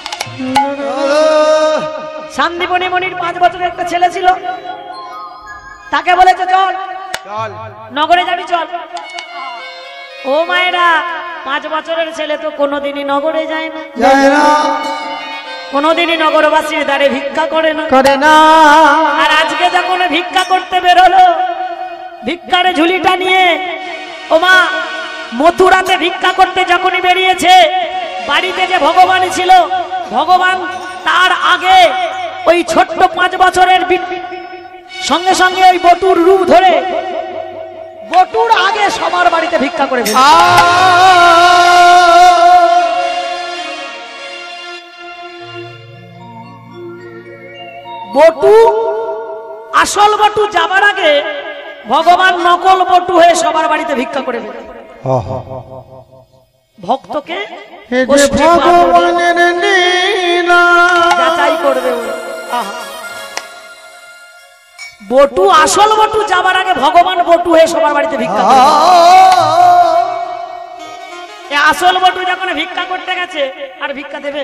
শান্তিপুনি মণির 5 বছরের একটা ছেলে ছিল, তাকে বলেছে চল নগরে যাবি, চল। ও মায়েরা, 5 বছরের ছেলে তো কোনোদিনই নগরে যায় না, কোনোদিনই নগরবাসীর দ্বারে ভিক্ষা করে না। আর আজকে যখন ভিক্ষা করতে বেরোলো, ভিক্ষার ঝুলিটা নিয়ে, ও মা মথুরাতে ভিক্ষা করতে যখনই বেরিয়েছে, বাড়িতে যে ভগবান ছিল, ভগবান তার আগে ওই ছোট্ট 5 বছরের সঙ্গে সঙ্গে ওই বটুর রূপ ধরে বটুর আগে সবার বাড়িতে ভিক্ষা করে বটু আসল বটু যাবার আগে ভগবান নকল বটু হয়ে সবার বাড়িতে ভিক্ষা করে ভক্তকে ভগবানের যাচাই করবে। বটু আসল বটু যাবার আগে ভগবান বটু হয়ে সবার বাড়িতে ভিক্ষা করে। আসল বটু যখন ভিক্ষা করতে গেছে আর ভিক্ষা দেবে,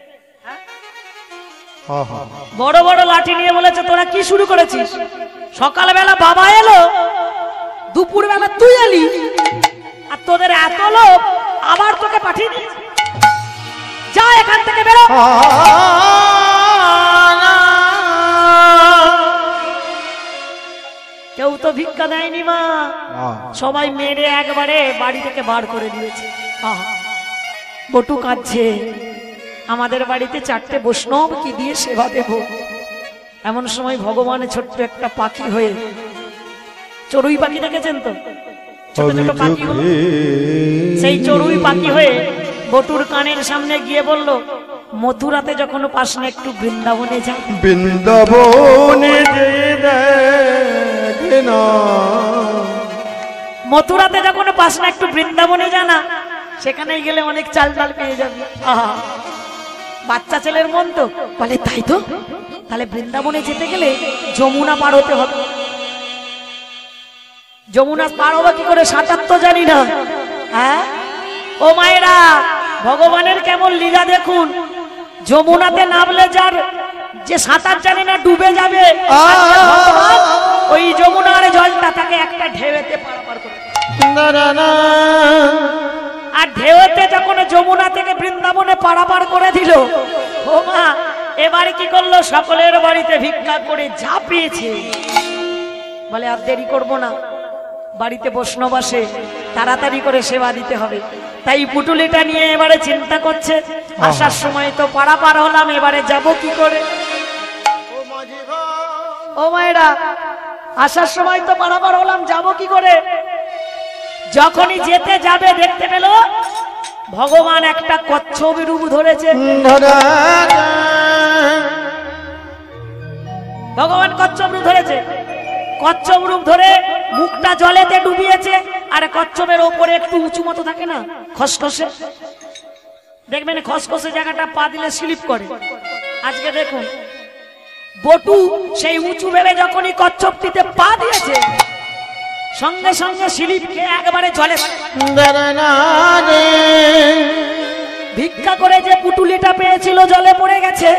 বড় বড় লাঠি নিয়ে বলেছে তোরা কি শুরু করেছিস? সকালবেলা বাবা এলো, দুপুর বেলা তুই এলি, আর তোদের এত লোক আবার তোকে পাঠিয়ে দিয়েছে, যা এখান থেকে বেরো। কেউ তো ভিক্ষা দেয়নি মা, সবাই মেরে একবারে বাড়ি থেকে বার করে দিয়েছে। বটু কাঁদছে, আমাদের বাড়িতে 4টে বৈষ্ণব কি দিয়ে সেবা দেব। এমন সময় ভগবানের ছোট্ট একটা পাখি হয়ে, চড়ুই পাখি দেখেছেন তো, ছোট ছোট পাখিগুলো, সেই চড়ুই পাখি হয়ে বটুর কানের সামনে গিয়ে বলল, মথুরাতে যখন পাস না একটু বৃন্দাবনে যা। বৃন্দাবনে দেখে না, মথুরাতে যখন পাস না একটু বৃন্দাবনে জানা, সেখানে গেলে অনেক চাল ডাল পেয়ে যাবে। আহা, বাচ্চা ছেলের মন তো বলে তাই তো, তাহলে বৃন্দাবনে যেতে গেলে যমুনা পার হতে হবে। যমুনা পার হবো কি করে, সাঁতার তো জানি না। হ্যাঁ ও মায়েরা, ভগবানের কেমন লীলা দেখুন। যমুনাতে নামলে যার যে সাঁতার জানে না ডুবে যাবে, ওই যমুনার জলটা তাকে একটা ঢেউতে পারাপার করে। আর ঢেউতে যখন যমুনা থেকে বৃন্দাবনে পারাপার করে দিল, ও মা এবারে কি করলো, সকলের বাড়িতে ভিক্ষা করে যা পেয়েছে, বলে আর দেরি করবো না, বাড়িতে বৈষ্ণব আসে, তাড়াতাড়ি করে সেবা দিতে হবে। তাই পুটুলিটা নিয়ে এবারে চিন্তা করছে, আসার সময় তো পারাপার হলাম, এবারে যাব কি করে। ও মায়েরা, আসার সময় তো পারাপার হলাম, যাব কি করে। যখনই যেতে যাবে দেখতে পেল ভগবান একটা কচ্ছপের রূপ ধরেছে। ভগবান কচ্ছপ রূপ ধরেছে, কচ্ছপ রূপ ধরে মুখটা জলেতে ডুবিয়েছে, আর কচ্ছপের ওপরে একটু উঁচু মতো থাকে না খসখসে, দেখবেন খসখসে জায়গাটা পা দিলে স্লিপ করে। আজকে দেখুন বটু সেই উঁচু ভেবে যখনই কচ্ছপটিতে পা দিয়েছে, সঙ্গে সঙ্গে স্লিপ খেয়ে একবারে জলে ভিক্ষা করে যে পুটুলিটা পেয়েছিল জলে পড়ে গেছে।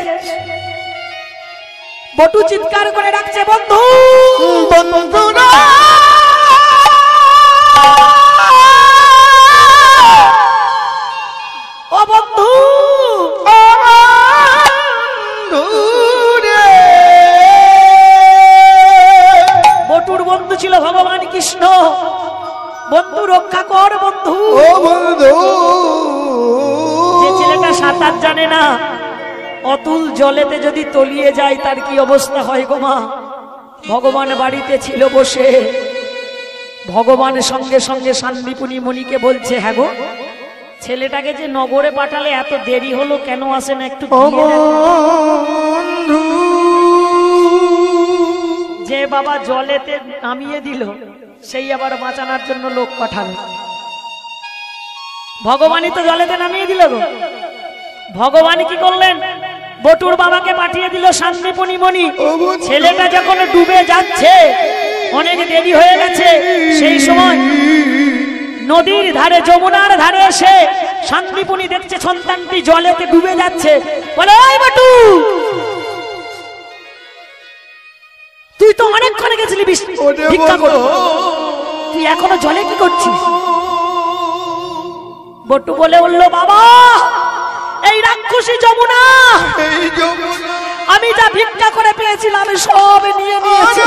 বটু চিৎকার করে ডাকছে, বন্ধু বন্ধুরা, ও বন্ধু, বটুর বন্ধু ছিল ভগবান কৃষ্ণ। বন্ধু রক্ষা কর বন্ধু। ও বন্ধু, যে ছেলেটা সাঁতার জানে না, অতুল জলেতে যদি তলিয়ে যায় তার কি অবস্থা হয় গো মা। ভগবান বাড়িতে ছিল বসে, ভগবানের সঙ্গে সঙ্গে শান্তিপুনি মণিকে বলছে, হ্যাঁ গো ছেলেটাকে যে নগরে পাঠালে এত দেরি হলো, কেন আসে না একটু গিয়ে দেখো। যে বাবা জলেতে নামিয়ে দিল, সেই আবার বাঁচানোর জন্য লোক পাঠালো। ভগবানই তো জলেতে নামিয়ে দিল গো। ভগবান কি করলেন, বটুর বাবাকে পাঠিয়ে দিল শান্তিপুনি মণি। ছেলেটা যখন ডুবে যাচ্ছে, অনেক দেরি হয়ে গেছে, সেই সময় নদীর ধারে যমুনার ধারে এসে শান্তিপুনি দেখছে সন্তানটি জলেতে ডুবে যাচ্ছে, বলে ওই বটু, তুই তো অনেকক্ষণ গেছিলি ভিক্ষা করতে, তুই এখনো জলে কি করছিস। বটু বলে উঠলো, বাবা এই রাক্ষসী যমুনা, আমি যা ভিক্ষা করে পেয়েছিলাম সব নিয়ে নিয়েছে।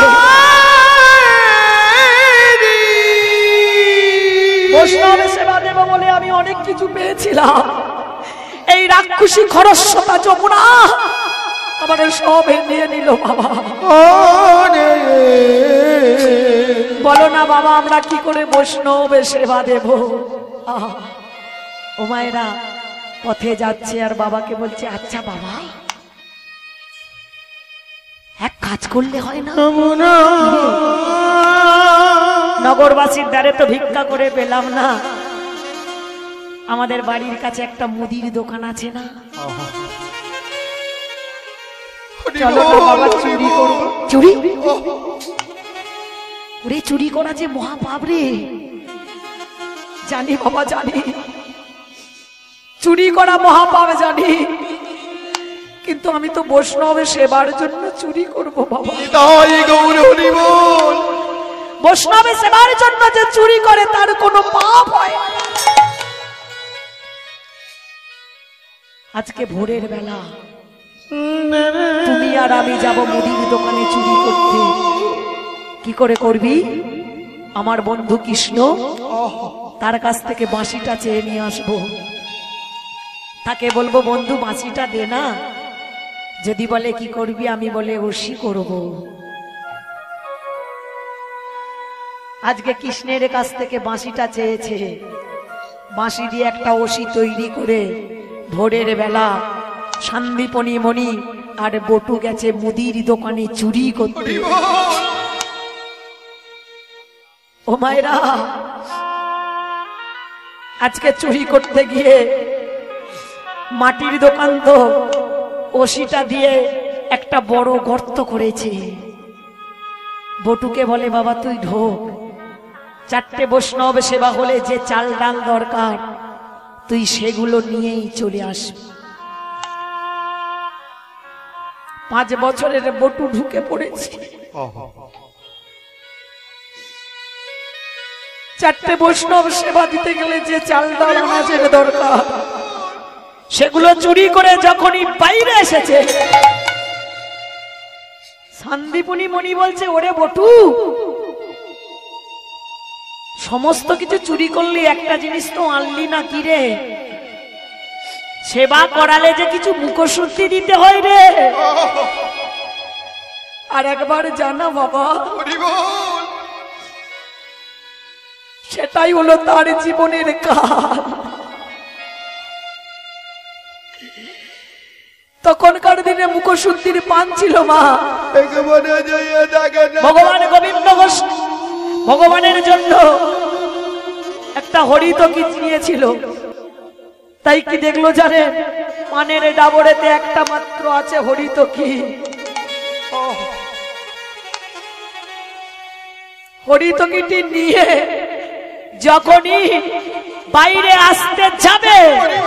বৈষ্ণবের সেবা দেব বলে আমি অনেক কিছু পেয়েছিলাম, এই রাক্ষসী খরস্বতা যমুনা আমার সব নিয়ে নিল। বাবা বলো না বাবা, আমরা কি করে বৈষ্ণবের সেবা দেব। ও মায়েরা পথে যাচ্ছে আর বাবাকে বলছে, আচ্ছা বাবা এক কাজ করলে হয় না, নগরবাসীর দ্বারে তো ভিক্ষা করে পেলাম না, আমাদের বাড়ির কাছে একটা মুদির দোকান আছে না, চলো না বাবা চুরি করব। চুরি? ওরে চুরি করা যে মহাপাপ রে। জানি বাবা জানি, চুরি করা মহাপাপ জানি, কিন্তু আমি তো বৈষ্ণবের সেবার জন্য চুরি করব বাবা। বৈষ্ণবের সেবার জন্য যে চুরি করে তার কোনো পাপ হয়। আজকে ভোরের বেলা তুমি আর আমি যাব মুদির দোকানে চুরি করতে। কি করে করবি? আমার বন্ধু কৃষ্ণ, তার কাছ থেকে বাঁশিটা চেয়ে নিয়ে আসবো। তাকে বলবো বন্ধু বাঁশিটা দে না, যদি বলে কি করবি, আমি বলে ওসি করব। আজকে কৃষ্ণের কাছ থেকে বাঁশিটা চেয়েছে, বাঁশি দিয়ে একটা ওসি তৈরি করে ভোরের বেলা সন্দীপনী মণি আর বটু গেছে মুদির দোকানে চুরি করতে। ও মায়েরা, আজকে চুরি করতে গিয়ে মাটির দোকান তো ওসিটা দিয়ে একটা বড় গর্ত করেছে। বটুকে বলে বাবা তুই ঢোক, 4টে বৈষ্ণব সেবা হলে যে চাল ডাল দরকার তুই সেগুলো নিয়েই চলে আসবি। 5 বছরের বটু ঢুকে পড়েছে। 4টে বৈষ্ণব সেবা দিতে গেলে যে চাল ডাল আনাজের দরকার সেগুলো চুরি করে যখনই বাইরে এসেছে, সন্দীপনী মণি বলছে ওরে বটু, সমস্ত কিছু চুরি করলি, একটা জিনিস তো আনলি না কি রে? সেবা করালে যে কিছু মুখশুদ্ধি দিতে হয় রে। আর একবার জানা বাবা, সেটাই হলো তার জীবনের কাল। তখনকার দিনে মুখশুদ্ধির পান ছিল মা। ভগবান গোবিন্দ ভগবানের জন্য একটা হরিতকি নিয়েছিল, তাই কি দেখলো জানেন? পানের ডাবরেতে একটা মাত্র আছে হরিতকি। হরিতকিটি নিয়ে যখনই বাইরে আসতে যাবে,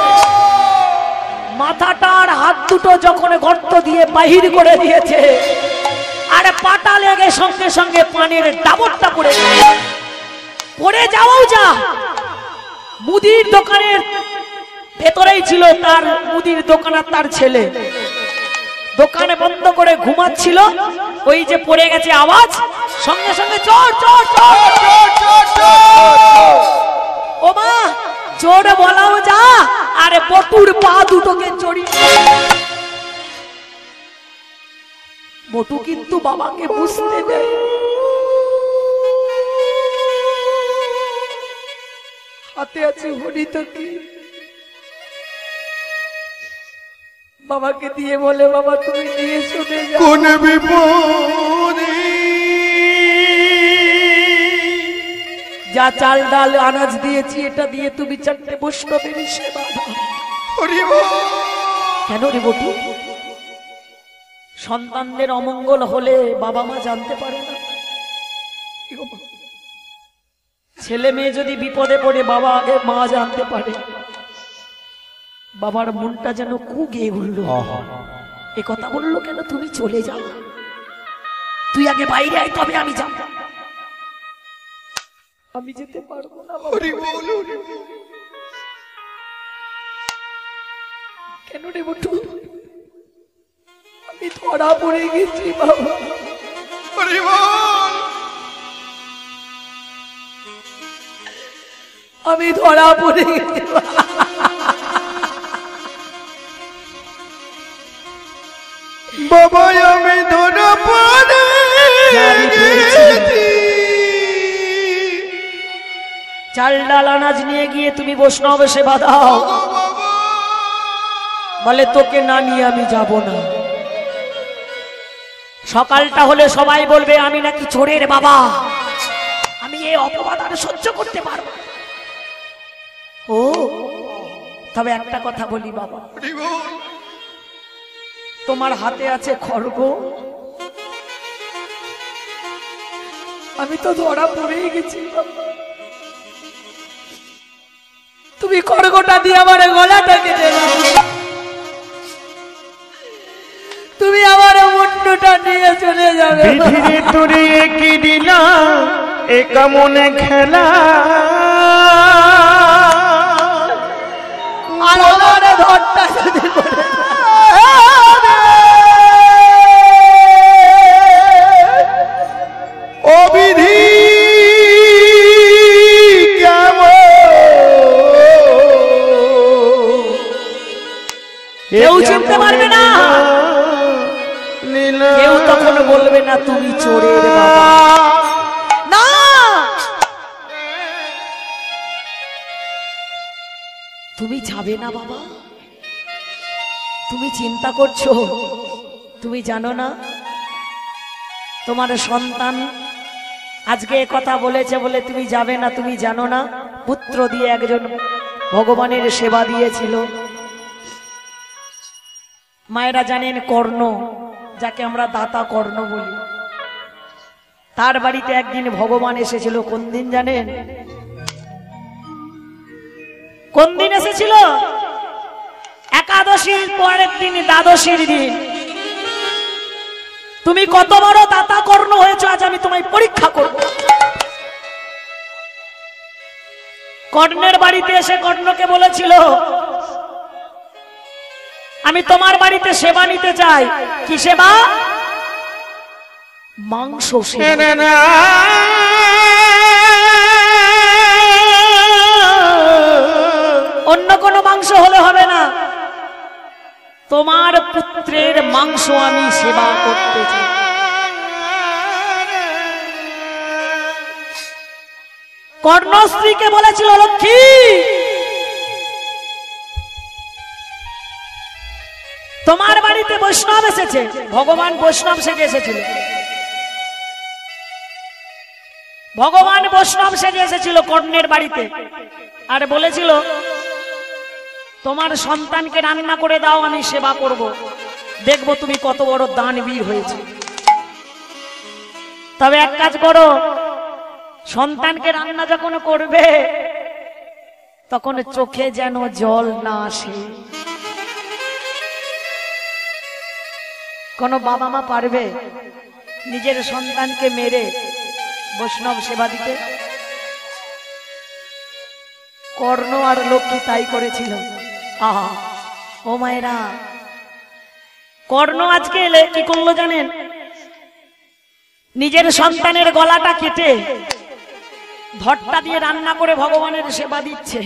মাথাটা আর হাত দুটো যখন গর্ত দিয়ে বাহির করে দিয়েছে, আর পাটা লেগে সঙ্গে সঙ্গে পানের ডাবরটা পড়ে যাওয়াও যা। মুদির দোকানের ভেতরেই ছিল তার মুদির দোকান, আর তার ছেলে দোকানে বন্ধ করে ঘুমাচ্ছিল। ওই যে পড়ে গেছে আওয়াজ, সঙ্গে সঙ্গে চোর চোর চোর চোর চোর। ও মা, চোর বলাও যা, আরে বটুর পা দুটোকে চড়ি। বটু কিন্তু বাবাকে বুঝতে দেয়। হাতে আছে হরিতকি, বাবাকে দিয়ে বলে বাবা তুমি নিয়ে চলে যাও। কোন বিপদে যা চাল ডাল আনাজ দিয়েছি এটা দিয়ে তুমি 4টে বৈষ্ণবের সেবা দাও। কেন রে বটু? সন্তানদের অমঙ্গল হলে বাবা মা জানতে পারে না। ছেলে মেয়ে যদি বিপদে পড়ে বাবা আগে, মা জানতে পারে। বাবার মনটা যেন কুগে উঠল। এ কথা বললো কেন? তুমি চলে যাও, তুই আগে বাইরে আয়, তবে আমি যাব। আমি যেতে পারবো না। কেন রে বটু? আমি ধরা পড়ে গেছি বাবা। আমি ধরা পড়ে গেছি বাবা, আমি ধরা পড়ে গেছি। চাল ডাল আনাজ নিয়ে গিয়ে তুমি বৈষ্ণব সেবা দাও। বলে তোকে না নিয়ে আমি যাব না। সকালটা হলে সবাই বলবে আমি নাকি চোরের বাবা, আমি এই অপবাদ আর সহ্য করতে পারবো। ও তবে একটা কথা বলি বাবা, তোমার হাতে আছে খড়গ, আমি তো ধরা পড়েই গেছি। তুমি খড়গটা দিয়ে আমার গলাটা কেটে দাও, তুমি আমার মুন্ডুটা নিয়ে চলে যাবে। বিধিরে তোরে কি দিলা এ কেমনে খেলা, আর আমার ধরটা যদি করে ও বিধি চিনতে পারবে না, কেউ তখন বলবে না তুমি চোরের বাবা। না, তুমি যাবে না বাবা, তুমি চিন্তা করছো, তুমি জানো না তোমার সন্তান আজকে কথা বলেছে বলে তুমি যাবে না, তুমি জানো না পুত্র দিয়ে একজন ভগবানের সেবা দিয়েছিল। মায়েরা জানেন কর্ণ, যাকে আমরা দাতা কর্ণ বলি, তার বাড়িতে একদিন ভগবান এসেছিল। কোন দিন জানেন? কোন দিন এসেছিল? একাদশীর পরের দিন, দ্বাদশীর দিন। তুমি কত বড় দাতা কর্ণ হয়েছ আজ আমি তোমায় পরীক্ষা করব। কর্ণের বাড়িতে এসে কর্ণকে বলেছিল আমি তোমার বাড়িতে সেবা নিতে চাই। কি সেবা? মাংস সেবা। অন্য কোনো মাংস হলে হবে না, তোমার পুত্রের মাংস আমি সেবা করতে চাই। কর্ণ স্ত্রীকে বলেছিল লক্ষ্মী তোমার বাড়িতে বৈষ্ণব এসেছে। ভগবান বৈষ্ণব সেজে এসেছিল, ভগবান বৈষ্ণব সেজে এসেছিল কর্ণের বাড়িতে, আর বলেছিল তোমার সন্তানকে রান্না করে দাও, আমি সেবা করব, দেখবো তুমি কত বড় দানবীর হয়েছে। তবে এক কাজ করো, সন্তানকে রান্না যখন করবে তখন চোখে যেন জল না আসে। কোন বাবা মা পারবে নিজের সন্তানকে মেরে বৈষ্ণব সেবা দিতে? কর্ণ আর লক্ষ্মী তাই করেছিল। আহা ও মায়েরা, কর্ণ আজকে এলে কি করলো জানেন? নিজের সন্তানের গলাটা কেটে ধট্টা দিয়ে রান্না করে ভগবানের সেবা দিচ্ছে।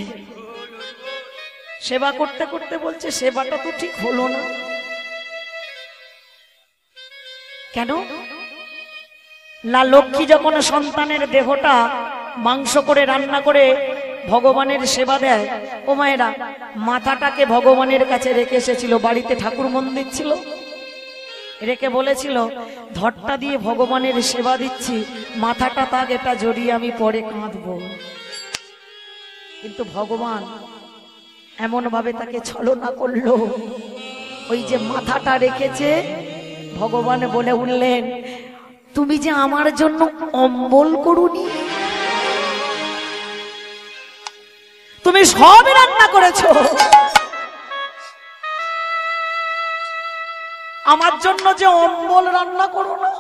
সেবা করতে করতে বলছে সেবাটা তো ঠিক হলো না। কেন? না, লক্ষ্মী যখন সন্তানের দেহটা মাংস করে রান্না করে ভগবানের সেবা দেয়, ও মায়েরা মাথাটাকে ভগবানের কাছে রেখে এসেছিল। বাড়িতে ঠাকুর মন্দির ছিল, রেখে বলেছিল ধট্টা দিয়ে ভগবানের সেবা দিচ্ছি, মাথাটা তাক এটা জড়িয়ে আমি পরে কাঁদব। কিন্তু ভগবান এমন ভাবে তাকে ছলনা করলো, ওই যে মাথাটা রেখেছে ভগবান বলে উঠলেন তুমি যে আমার জন্য অম্বল করুনি, তুমি সব রান্না করেছো, আমার জন্য যে অম্বল রান্না করো না।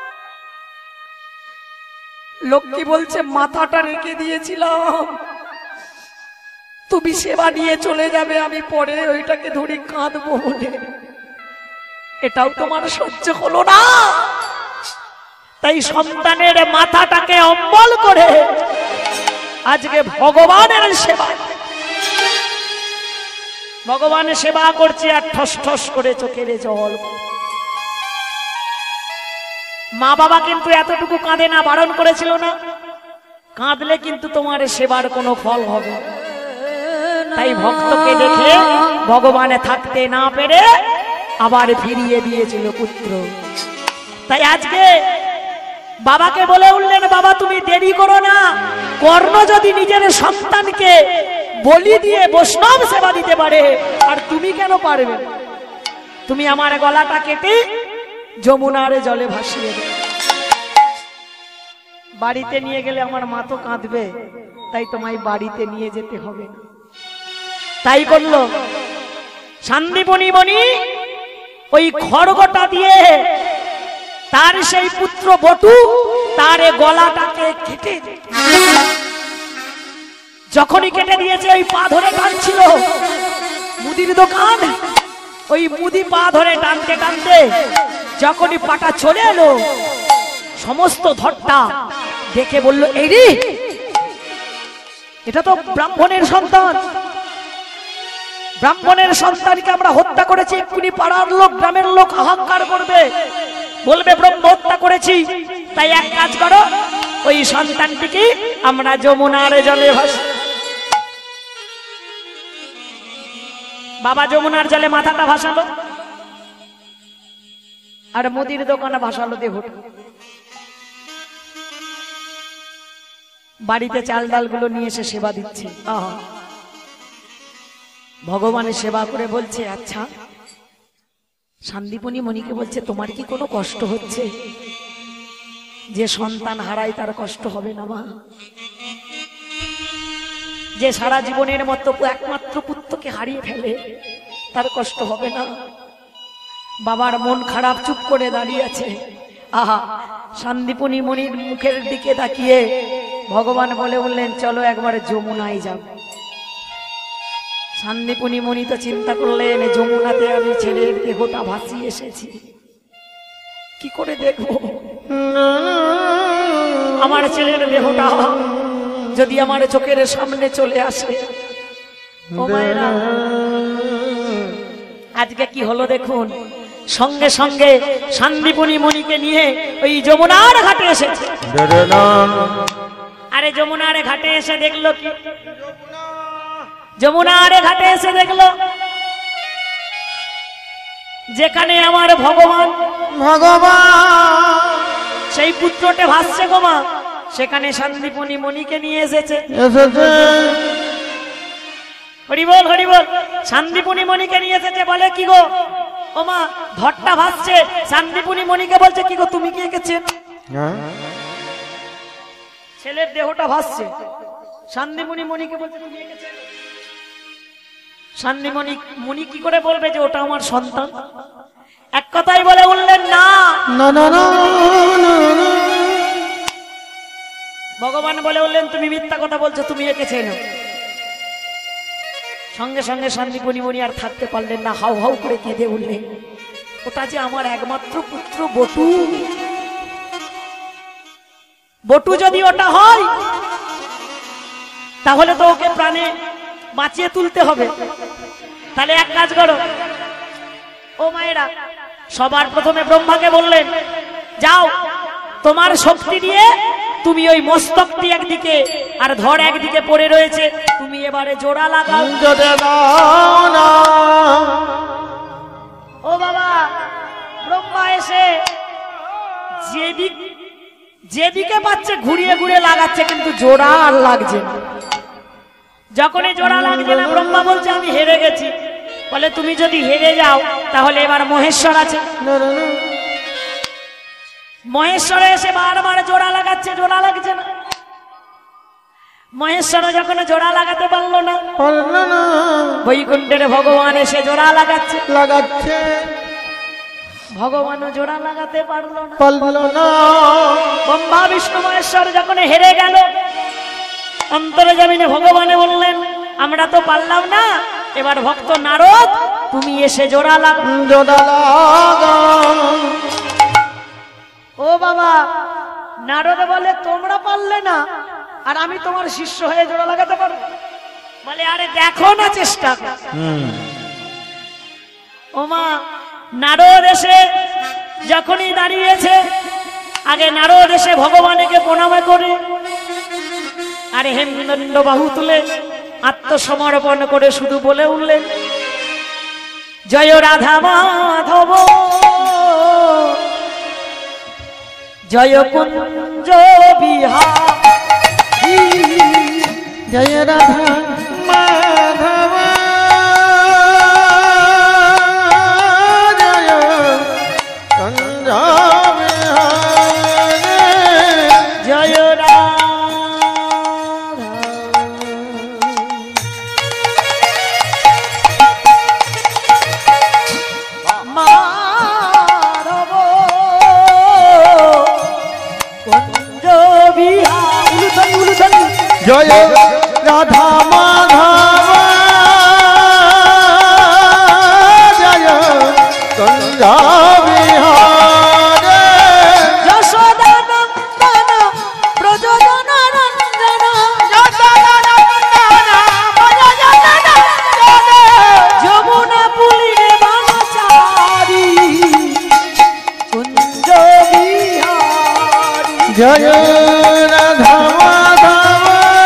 লক্ষ্মী বলছে মাথাটা রেখে দিয়েছিলাম, তুমি সেবা নিয়ে চলে যাবে, আমি পরে ওইটাকে ধরে কাঁদবো বলে, এটাও তোমার সহ্য হলো না। তাই সন্তানের মাথাটাকে অম্বল করে আজকে ভগবানের সেবা, ভগবানের সেবা করছে আর ঠস ঠস করে চোখের জল। মা বাবা কিন্তু এতটুকু কাঁদে না, বারণ করেছিল না? কাঁদলে কিন্তু তোমার সেবার কোনো ফল হবে। তাই ভক্তকে দেখে ভগবানে থাকতে না পেরে আবার ফিরিয়ে দিয়েছিল পুত্র। তাই আজকে বাবাকে বলে উঠলেন বাবা তুমি দেরি করো না, কর্ণ যদি নিজের সন্তানকে বলি দিয়ে বৈষ্ণব সেবা দিতে পারে, আর তুমি কেন পারবে? তুমি আমার গলাটা কেটে যমুনার জলে ভাসিয়ে দেবে। বাড়িতে নিয়ে গেলে আমার মা তো কাঁদবে, তাই তোমায় বাড়িতে নিয়ে যেতে হবে। তাই করলো শান্তিপনি বনি ওই খড়গটা দিয়ে তার সেই পুত্র বটু তার গলাটাকে কেটে, যখনই কেটে দিয়েছে ওই পা ধরে টানছিল, মুদির দোকান, ওই মুদি পা ধরে টানতে টানতে যখনই পাটা চলে এলো, সমস্ত ধরটা দেখে বলল এই রে, এটা তো ব্রাহ্মণের সন্তান। ব্রাহ্মণের সন্তানকে আমরা হত্যা করেছি, এক্ষুনি পাড়ার লোক গ্রামের লোক হাহাকার করবে, বলবে ব্রহ্ম হত্যা করেছি। তাই এক কাজ করো, ওই সন্তানটিকে আমরা যমুনার জলে ভাসি। বাবা যমুনার জলে মাথাটা ভাসালো আর মুদির দোকানে ভাসালো দেহটা। বাড়িতে চাল ডালগুলো নিয়ে এসে সেবা দিচ্ছে। ভগবানের সেবা করে বলছে, আচ্ছা সন্দীপনী মণিকে বলছে, তোমার কি কোনো কষ্ট হচ্ছে? যে সন্তান হারায় তার কষ্ট হবে না মা? যে সারা জীবনের মতো একমাত্র পুত্রকে হারিয়ে ফেলে তার কষ্ট হবে না? বাবার মন খারাপ, চুপ করে দাঁড়িয়ে আছে। আহা, সন্দীপনী মণির মুখের দিকে তাকিয়ে ভগবান বলে বললেন, চলো একবার যমুনায় যাব। সন্দীপনী মণি তো চিন্তা করলেন, যমুনাতে আমি ছেলের দেহটা ভাসিয়ে এসেছি, কি করে দেখবো আমার ছেলের দেহটা যদি আমার চোখের সামনে চলে আসে। ও মায়েরা, আজকে কি হলো দেখুন, সঙ্গে সঙ্গে সন্দীপনী মণিকে নিয়ে ওই যমুনার ঘাটে এসেছে। আরে যমুনার ঘাটে এসে দেখলো কি? যমুনার ঘাটে এসে দেখলো যেখানে আমার ভগবান সেই পুত্রটা ভাসছে গো মা, সেখানে সন্দীপনী মণিকে নিয়ে এসেছে। হরি বল হরি বল। সন্দীপনী মণিকে নিয়ে এসেছে, বলে কি গো ও মা, ধরটা ভাসছে। সন্দীপনী মণিকে বলছে, কি গো তুমি কি এঁকেছেন? ছেলের দেহটা ভাসছে, সন্দীপনী মণিকে বলছে তুমি এঁকেছেন। সন্দীপনী মণি কি করে বলবে যে ওটা আমার সন্তান? এক কথাই বলে উঠলেন, না। ভগবান বলে উঠলেন, তুমি মিথ্যা কথা বলছো, তুমি এঁকেছেন। সঙ্গে সঙ্গে সন্দীপনী মণি আর থাকতে পারলেন না, হাউ হাউ করে কেঁদে উঠলেন, ওটা যে আমার একমাত্র পুত্র বটু। বটু যদি ওটা হয় তাহলে তো ওকে প্রাণে বাঁচিয়ে তুলতে হবে। তাহলে এক কাজ করো ও মায়েরা, সবার প্রথমে ব্রহ্মাকে বললেন, যাও তোমার শক্তি দিয়ে তুমি ওই মস্তকটি একদিকে আর ধর একদিকে পড়ে রয়েছে, তুমি এবারে জোড়া লাগাও। ও বাবা, ব্রহ্মা এসে যেদিকে পাচ্ছে ঘুরিয়ে ঘুরিয়ে লাগাচ্ছে, কিন্তু জোড়া আর লাগছে না। যখনই জোড়া লাগছে না, ব্রহ্মা বলছে আমি হেরে গেছি। বলে তুমি যদি হেরে যাও তাহলে এবার মহেশ্বর আছে। মহেশ্বর এসে বারবার জোড়া লাগাচ্ছে, জোড়া লাগছে না। মহেশ্বর যখন জোড়া লাগাতে পারলো না, বৈকুণ্ঠের ভগবান এসে জোড়া লাগাচ্ছে। ভগবানও জোড়া লাগাতে পারলো না। ব্রহ্মা বিষ্ণু মহেশ্বর যখন হেরে গেল, অন্তর্যামিনী ভগবানে বললেন, আমরা তো পারলাম না, এবার ভক্ত নারদ তুমি এসে জোড়া লাগাও। ও বাবা, নারদ বলে তোমরা পারলে না আর আমি তোমার শিষ্য হয়ে জোড়া লাগাতে পারবো? বলে আরে দেখো না চেষ্টা। ও মা, নারদ এসে যখনই দাঁড়িয়েছে, আগে নারদ এসে ভগবানকে প্রণাম করে আরে হেমদণ্ড বাহু তুলে আত্মসমর্পণ করে শুধু বলে উঠলেন, জয় রাধা মাধব, জয় কুঞ্জ বিহারী, জয় রাধা মাধব, জয় কুঞ্জ বিহারী, জয় রাধা মাধব, কুঞ্জ বিহারী। জয় রাধা মাধব, জয় কুঞ্জ বিহারী, যশোদানন্দন ব্রজজনরঞ্জন, জয় রাধা মাধব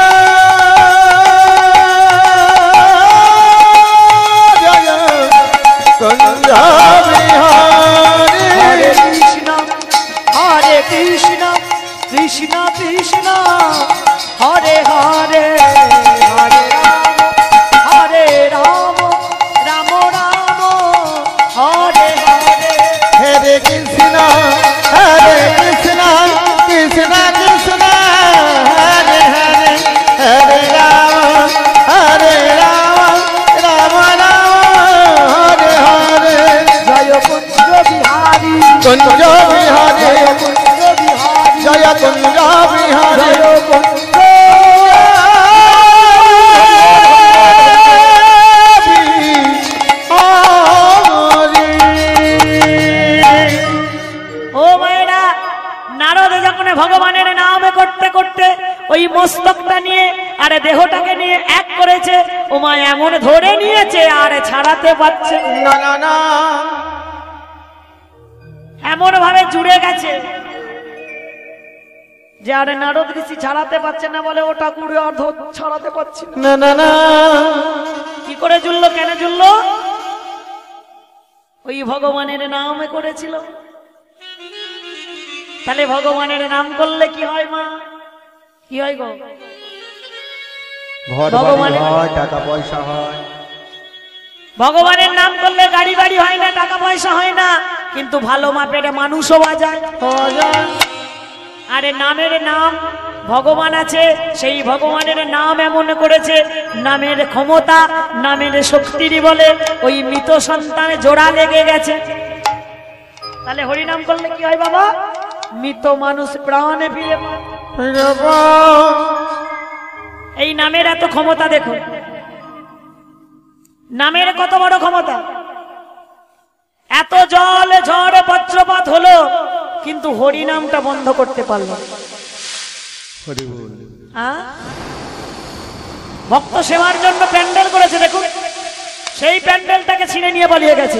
জয় কুঞ্জ বিহারী হরে কৃষ্ণ কৃষ্ণ কৃষ্ণ হরে হরে হরে রাম রাম রাম হরে হরে হরে কৃষ্ণ কৃষ্ণ কৃষ্ণ হরে হরে হরে রাম রাম রাম হরে হরে জয় কুঞ্জ বিহারী কুঞ্জ বিহারী কুঞ্জ বিহারী জয় কুঞ্জ বিহারী জয় কুঞ্জ ভগবানের নাম করতে করতে ওই মস্তকটা নিয়ে আরে দেহটাকে নিয়ে এক করেছে ও মা এমন ধরে নিয়েছে আরে ছাড়াতে পারছে না না না এমন ভাবে জুড়ে গেছে যে আরে নারদ ঋষি ছাড়াতে পারছে না বলে ওটা কুড়ে অর্ধ ছাড়াতে পারছি না না না না কি করে জুড়লো কেন জুড়লো ওই ভগবানের নাম করেছিল তাহলে ভগবানের নাম করলে কি হয় মা কি হয় গো ঘর বাড়ি হয় টাকা পয়সা হয় ভগবানের নাম করলে গাড়ি বাড়ি হয় না টাকা পয়সা হয় না কিন্তু ভালো মাপের মানুষও বাজায় আরে নামের নাম ভগবান আছে সেই ভগবানের নাম এমন করেছে নামের ক্ষমতা নামের শক্তির বলে ওই মৃত সন্তানে জোড়া লেগে গেছে তাহলে হরিনাম করলে কি হয় বাবা মৃত মানুষ প্রাণে ফিরে এই নামের এত ক্ষমতা দেখুন নামের কত বড় ক্ষমতা এত জল ঝড় বজ্রপাত হলো কিন্তু হরিনামটা বন্ধ করতে পারল ভক্ত সেবার জন্য প্যান্ডেল করেছে দেখুন সেই প্যান্ডেলটাকে ছিঁড়ে নিয়ে পালিয়ে গেছে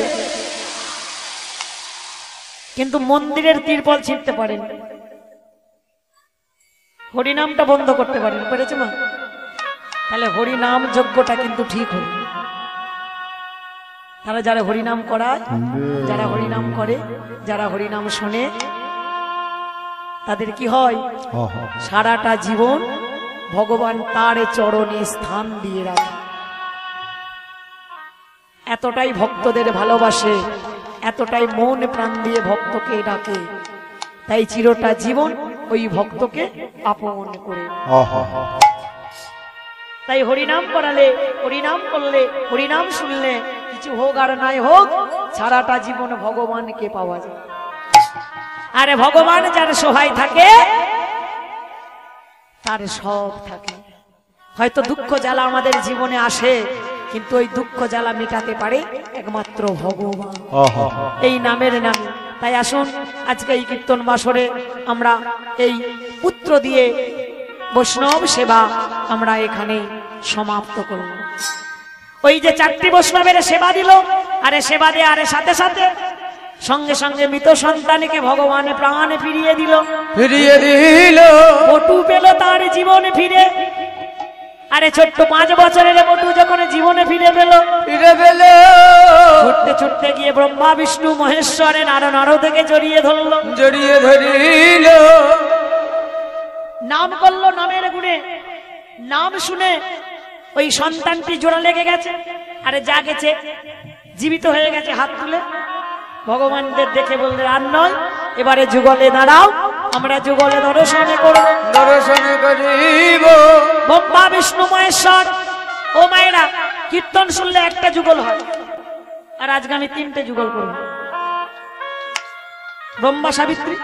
কিন্তু মন্দিরের তিরপল ছিঁড়তে পারেন হরিনামটা বন্ধ করতে পারেন পেরেছে মা তাহলে হরিনাম যজ্ঞটা কিন্তু ঠিক হল তারা যারা হরিনাম করায় যারা হরিনাম করে যারা হরিনাম শোনে তাদের কি হয় সারাটা জীবন ভগবান তার চরণে স্থান দিয়ে রাখে এতটাই ভক্তদের ভালোবাসে এতটাই মন প্রাণ দিয়ে ভক্তকে ডাকে তাই চিরটা জীবন ওই ভক্তকে আপন করে তাই হরিনাম করালে হরিনাম করলে হরিনাম শুনলে কিছু হোক আর নাই হোক সারাটা জীবন ভগবানকে পাওয়া যায় আরে ভগবান যার সহায় থাকে তার সব থাকে হয়তো দুঃখ জ্বালা আমাদের জীবনে আসে কিন্তু ওই দুঃখ জ্বালা মেটাতে পারে একমাত্র ভগবান এই নামের নামে তাই আসুন আজকে এই কীর্তন বাসরে আমরা এই পুত্র দিয়ে বৈষ্ণব সেবা আমরা এখানে সমাপ্ত করব ওই যে 4টি বৈষ্ণবের সেবা দিল আরে সেবা দিয়ে আরে সাথে সাথে সঙ্গে সঙ্গে মৃত সন্তানকে ভগবান প্রাণে ফিরিয়ে দিল বটু পেল তার জীবনে ফিরে আরে ছোট্ট 5 বছরের বটু যখন জীবনে ফিরে পেল ছুটতে ছুটতে গিয়ে ব্রহ্মা বিষ্ণু মহেশ্বরের নারদ থেকে জড়িয়ে ধরল নাম করলো নামের গুণে নাম শুনে ওই সন্তানটি জোড়া লেগে গেছে আরে যা গেছে জীবিত হয়ে গেছে হাত তুলে ভগবানদের দেখে বললেন আর নয় এবারে যুগলে দাঁড়াও আমরা যুগলে দর্শনে করব ব্রহ্মা বিষ্ণু মহেশ্বর ও মায়েরা কীর্তন শুনলে একটা যুগল হয় আর আজকে আমি 3টে যুগল করব ব্রহ্মা সাবিত্রী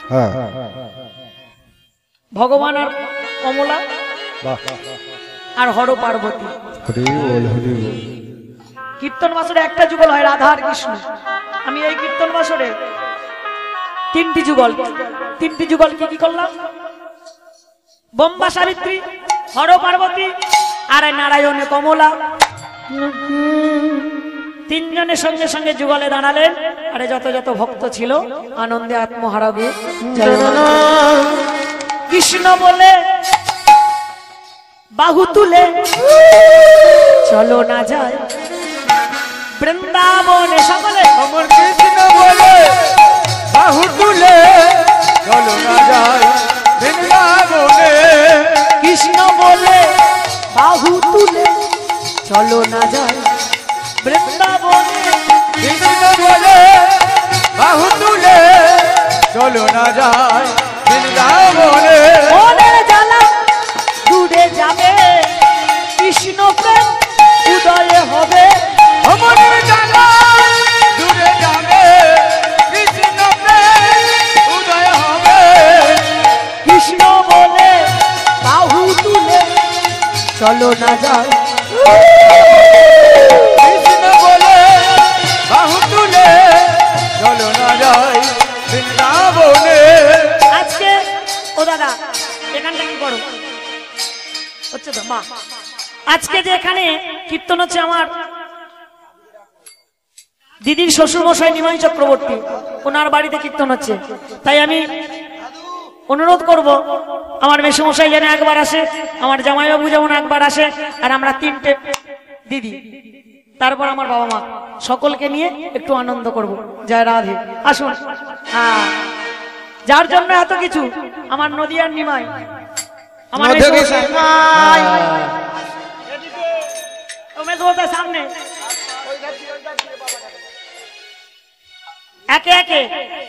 ভগবান আর কমলা আর হর পার্বতী কীর্তন বাসরে একটা যুগল হয় রাধা আর কৃষ্ণ আমি এই কীর্তন বাসরে 3টি যুগল 3টি যুগল কি কি করলাম ব্রহ্মা সাবিত্রী হর পার্বতী আর নারায়ণ কমলা তিনজনের সঙ্গে সঙ্গে যুগলে দাঁড়ালেন, আরে যত যত ভক্ত ছিল আনন্দে আত্মহারা গিয়ে কৃষ্ণ বলে বাহু তুলে চলো না যায় বৃন্দাবনে। সকলে আমার কৃষ্ণ বলে বাহু তুলে চলো না যায় বৃন্দাবনে। কৃষ্ণ বলে বাহু তুলে চলো না যায় বৃন্দাবনে। কৃষ্ণ বলে বাহু তুলে চলো না যায় বৃন্দাবনে। মনের জ্বালা দূরে যাবে কৃষ্ণ প্রেম উদয়ে হবে। মনের জ্বালা দূরে যাবে কৃষ্ণ প্রেম উদয় হবে। কৃষ্ণ বলে বাহু তুলে চলো না যায়। কৃষ্ণ বলে বাহু তুলে চলো না যায় বৃন্দাবনে। আজকে ও দাদা এখানটা কি করো হচ্ছে তো মা, আজকে যে এখানে কীর্তন হচ্ছে আমার দিদির শ্বশুর মশাই নিমাই চক্রবর্তী, ওনার বাড়িতে কীর্তন হচ্ছে। তাই আমি অনুরোধ করব আমার মেসোমশাই যেন একবার আসে, আমার জামাইবাবু যেমন একবার আসে, আর আমরা তিনটে দিদি, তারপর আমার বাবা মা, সকলকে নিয়ে একটু আনন্দ করব। জয় রাধে। আসুন। হ্যাঁ, যার জন্য এত কিছু, আমার নদিয়ার নিমাই, আমার মেসোমশাই। ও মেসোমশাই সামনে একে একে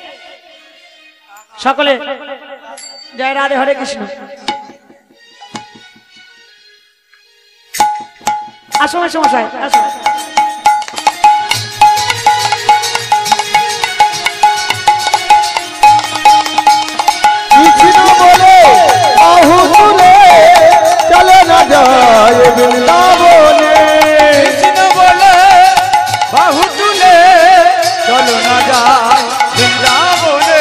সকলে জয় রাধে, হরে কৃষ্ণ। আসো মেসোমশাই আসো। কৃষ্ণ বলে বাহু তুলে চলে না যায় বৃন্দাবনে। কৃষ্ণ বলে বাহু তুলে চলো না যায় বৃন্দাবনে।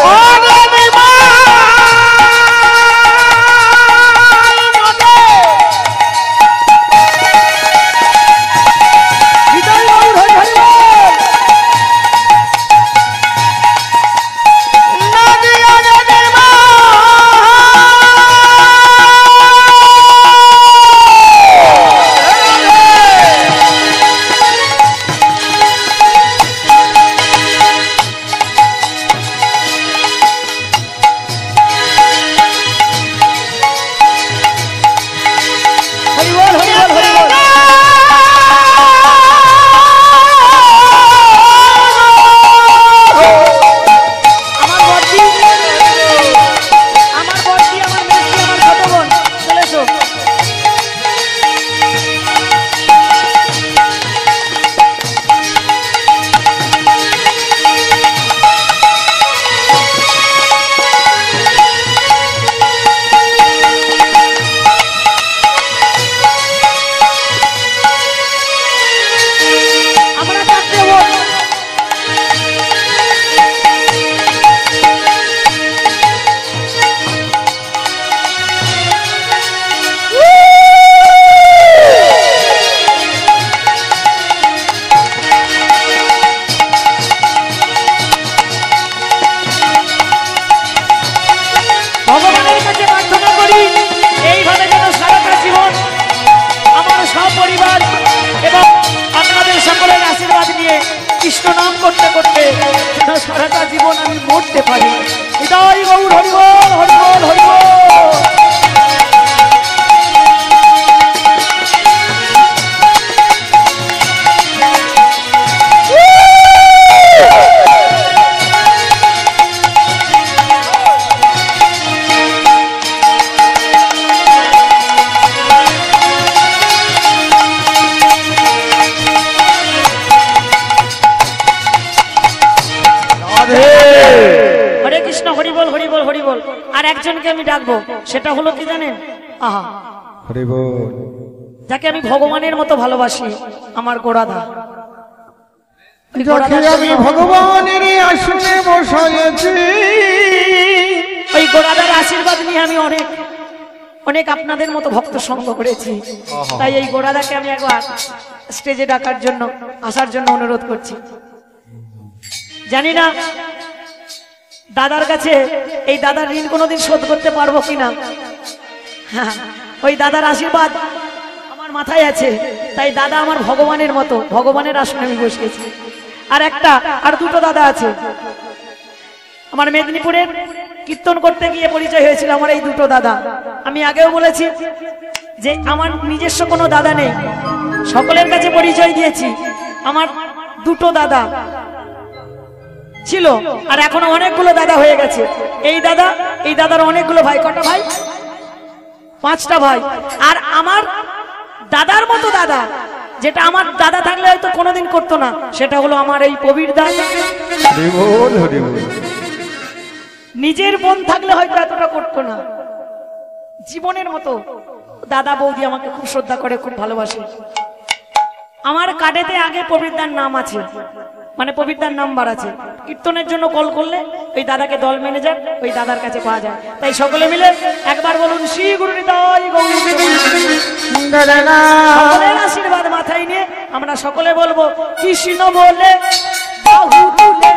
ভগবানের কাছে প্রার্থনা করি এইভাবে যেন সারাটা জীবন আমার সপরিবার এবং আপনাদের সকলের আশীর্বাদ নিয়ে কৃষ্ণ নাম করতে করতে যেন সারাটা জীবন আমি মরতে পারি। হৃদয় গৌর হরিবল হরিবল হরিবল। হরে কৃষ্ণ হরিবল হরিবল হরিবল। আর একজনকে আমি ডাকবো, সেটা হলো কি জানেন? আহা, হরি বল। যাকে আমি ভগবানের মতো ভালোবাসি, আমার গোরাধা। যাকে আমি ভগবানের আসনে বসাইছি, ওই গোরাধার আশীর্বাদ নিয়ে আমি অনেক আপনাদের মতো ভক্ত সঙ্গ করেছি, তাই এই গোড়াদাকে আমি একবার স্টেজে ডাকার জন্য আসার জন্য অনুরোধ করছি। জানি না দাদার কাছে এই দাদার ঋণ কোনোদিন শোধ করতে পারবো কিনা। হ্যাঁ, ওই দাদার আশীর্বাদ আমার মাথায় আছে, তাই দাদা আমার ভগবানের মতো, ভগবানের আসনে আমি বসেছি। আর দুটো দাদা আছে। আমার মেদিনীপুরের কীর্তন করতে গিয়ে পরিচয় হয়েছিল আমার এই দুটো দাদা। আমি আগেও বলেছি যে আমার নিজস্ব কোনো দাদা নেই, সকলের কাছে পরিচয় দিয়েছি। আমার দুটো দাদা ছিল, আর এখনো অনেকগুলো দাদা হয়ে গেছে। এই দাদার অনেকগুলো ভাই। কটা ভাই? 5টা ভাই। আর আমার দাদার মতো দাদা, যেটা আমার দাদা থাকলে হয়তো কোনোদিন করতো না, সেটা হলো আমার এই প্রবীর দা। নিজের বোন থাকলে হয়তো এতটা করতো না। জীবনের মতো দাদা বৌদি আমাকে খুব শ্রদ্ধা করে, খুব ভালোবাসে। আমার কার্ডেতে আগে প্রবীরদার নাম আছে, মানে প্রবীরদার নাম্বার আছে। কীর্তনের জন্য কল করলে ওই দাদাকে দল ম্যানেজার ওই দাদার কাছে পাওয়া যায়। তাই সকলে মিলে একবার বলুন শ্রী গুরু নিতাই গৌর। সকলের আশীর্বাদ মাথায় নিয়ে আমরা সকলে বলবো কৃষ্ণ বলে বাহু তুলে।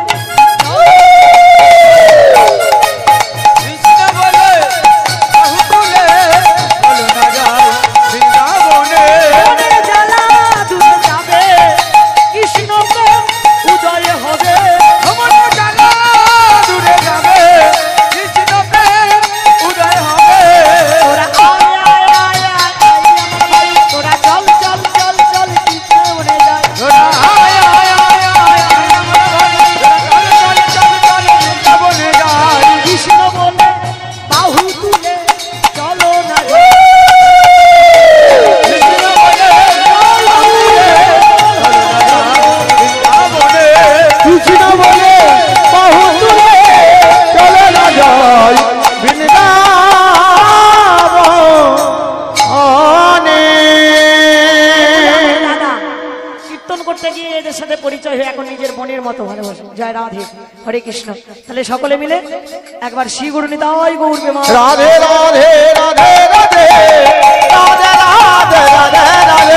জয় রাধে, হরে কৃষ্ণ। তাহলে সকলে মিলে একবার শ্রী গুরু নিতাই গৌর প্রেমা। রাধে রাধে রাধে রাধে রাধে রাধে রাধে রাধে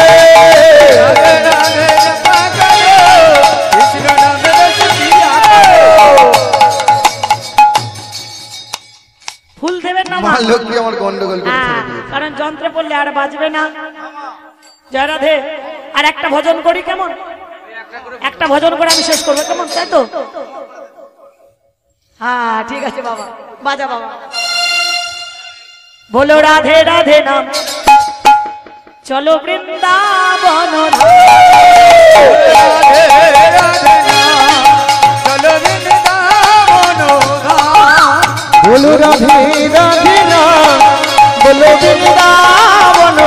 ফুল দেবেন না, মা লক্ষ্মী আমার গন্ডগোল করে ছেড়ে দিয়েছে। কারণ যন্ত্রে পড়লে আর বাজবে না। জয় রাধে। আর একটা ভজন করি, কেমন? একটা ভজন করে আমি শেষ করবো, কেমন? তাই তো? হ্যাঁ ঠিক আছে বাবা, বাজা বাবা। বলো রাধে রাধে নাম, চলো বৃন্দাবন। বলো রাধে রাধে নাম, বলো বৃন্দাবন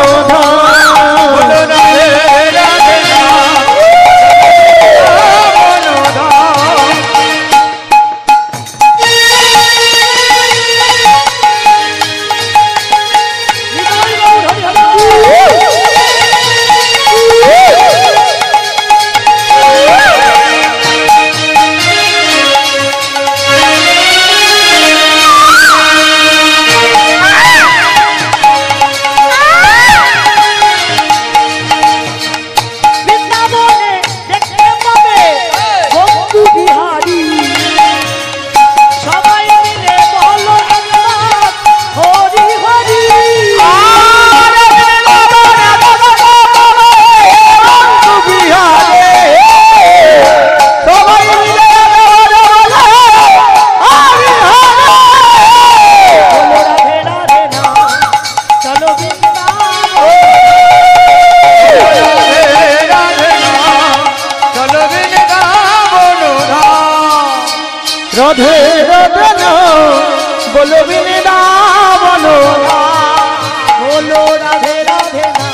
রাধে রাধে নাম, বলো বৃন্দাবন। বলো রাধে রাধে নাম,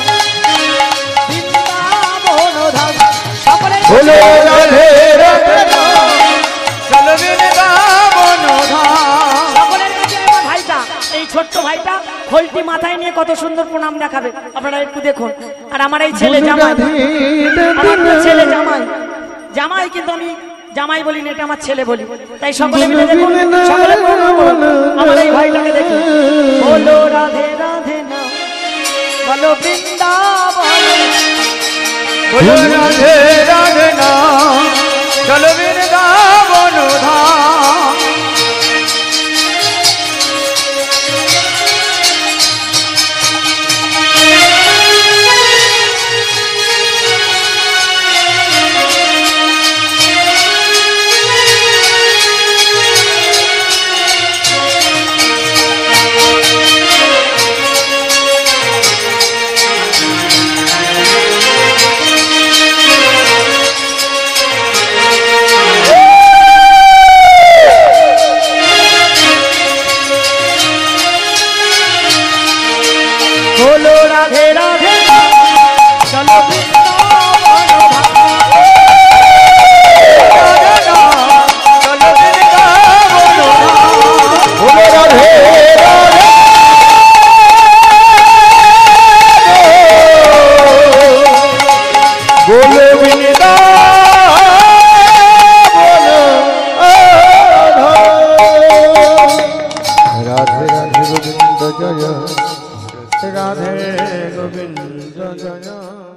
বৃন্দাবন ধাম। সকলে বলো রাধে রাধে নাম, চলো বৃন্দাবন ধাম। সকলের কাছে আমার ভাইটা, এই ছোট্ট ভাইটা খোলটি মাথায় নিয়ে কত সুন্দর প্রণাম দেখাবে, আপনারা একটু দেখুন। আর আমার এই ছেলে জামাই, আমার তো ছেলে জামাই, জামাই কিন্তু আমি জামাই বলি না, এটা আমার ছেলে বলি। তাই সকলে মিলে দেখুন, সকলে প্রণাম করুন আমার এই ভাইটাকে দেখুন। বলো রাধে রাধে। চলো বৃন্দাবন বলো রাধে রাধে নাম চলো বৃন্দাবন ধাম বলো রাধে রাধে চলো বৃন্দাবন চলো বৃন্দাবন বলো রাধে রাধে বলো বৃন্দাবন রাধে রাধে গোবিন্দ জয় রাধে গোবিন্দ জয়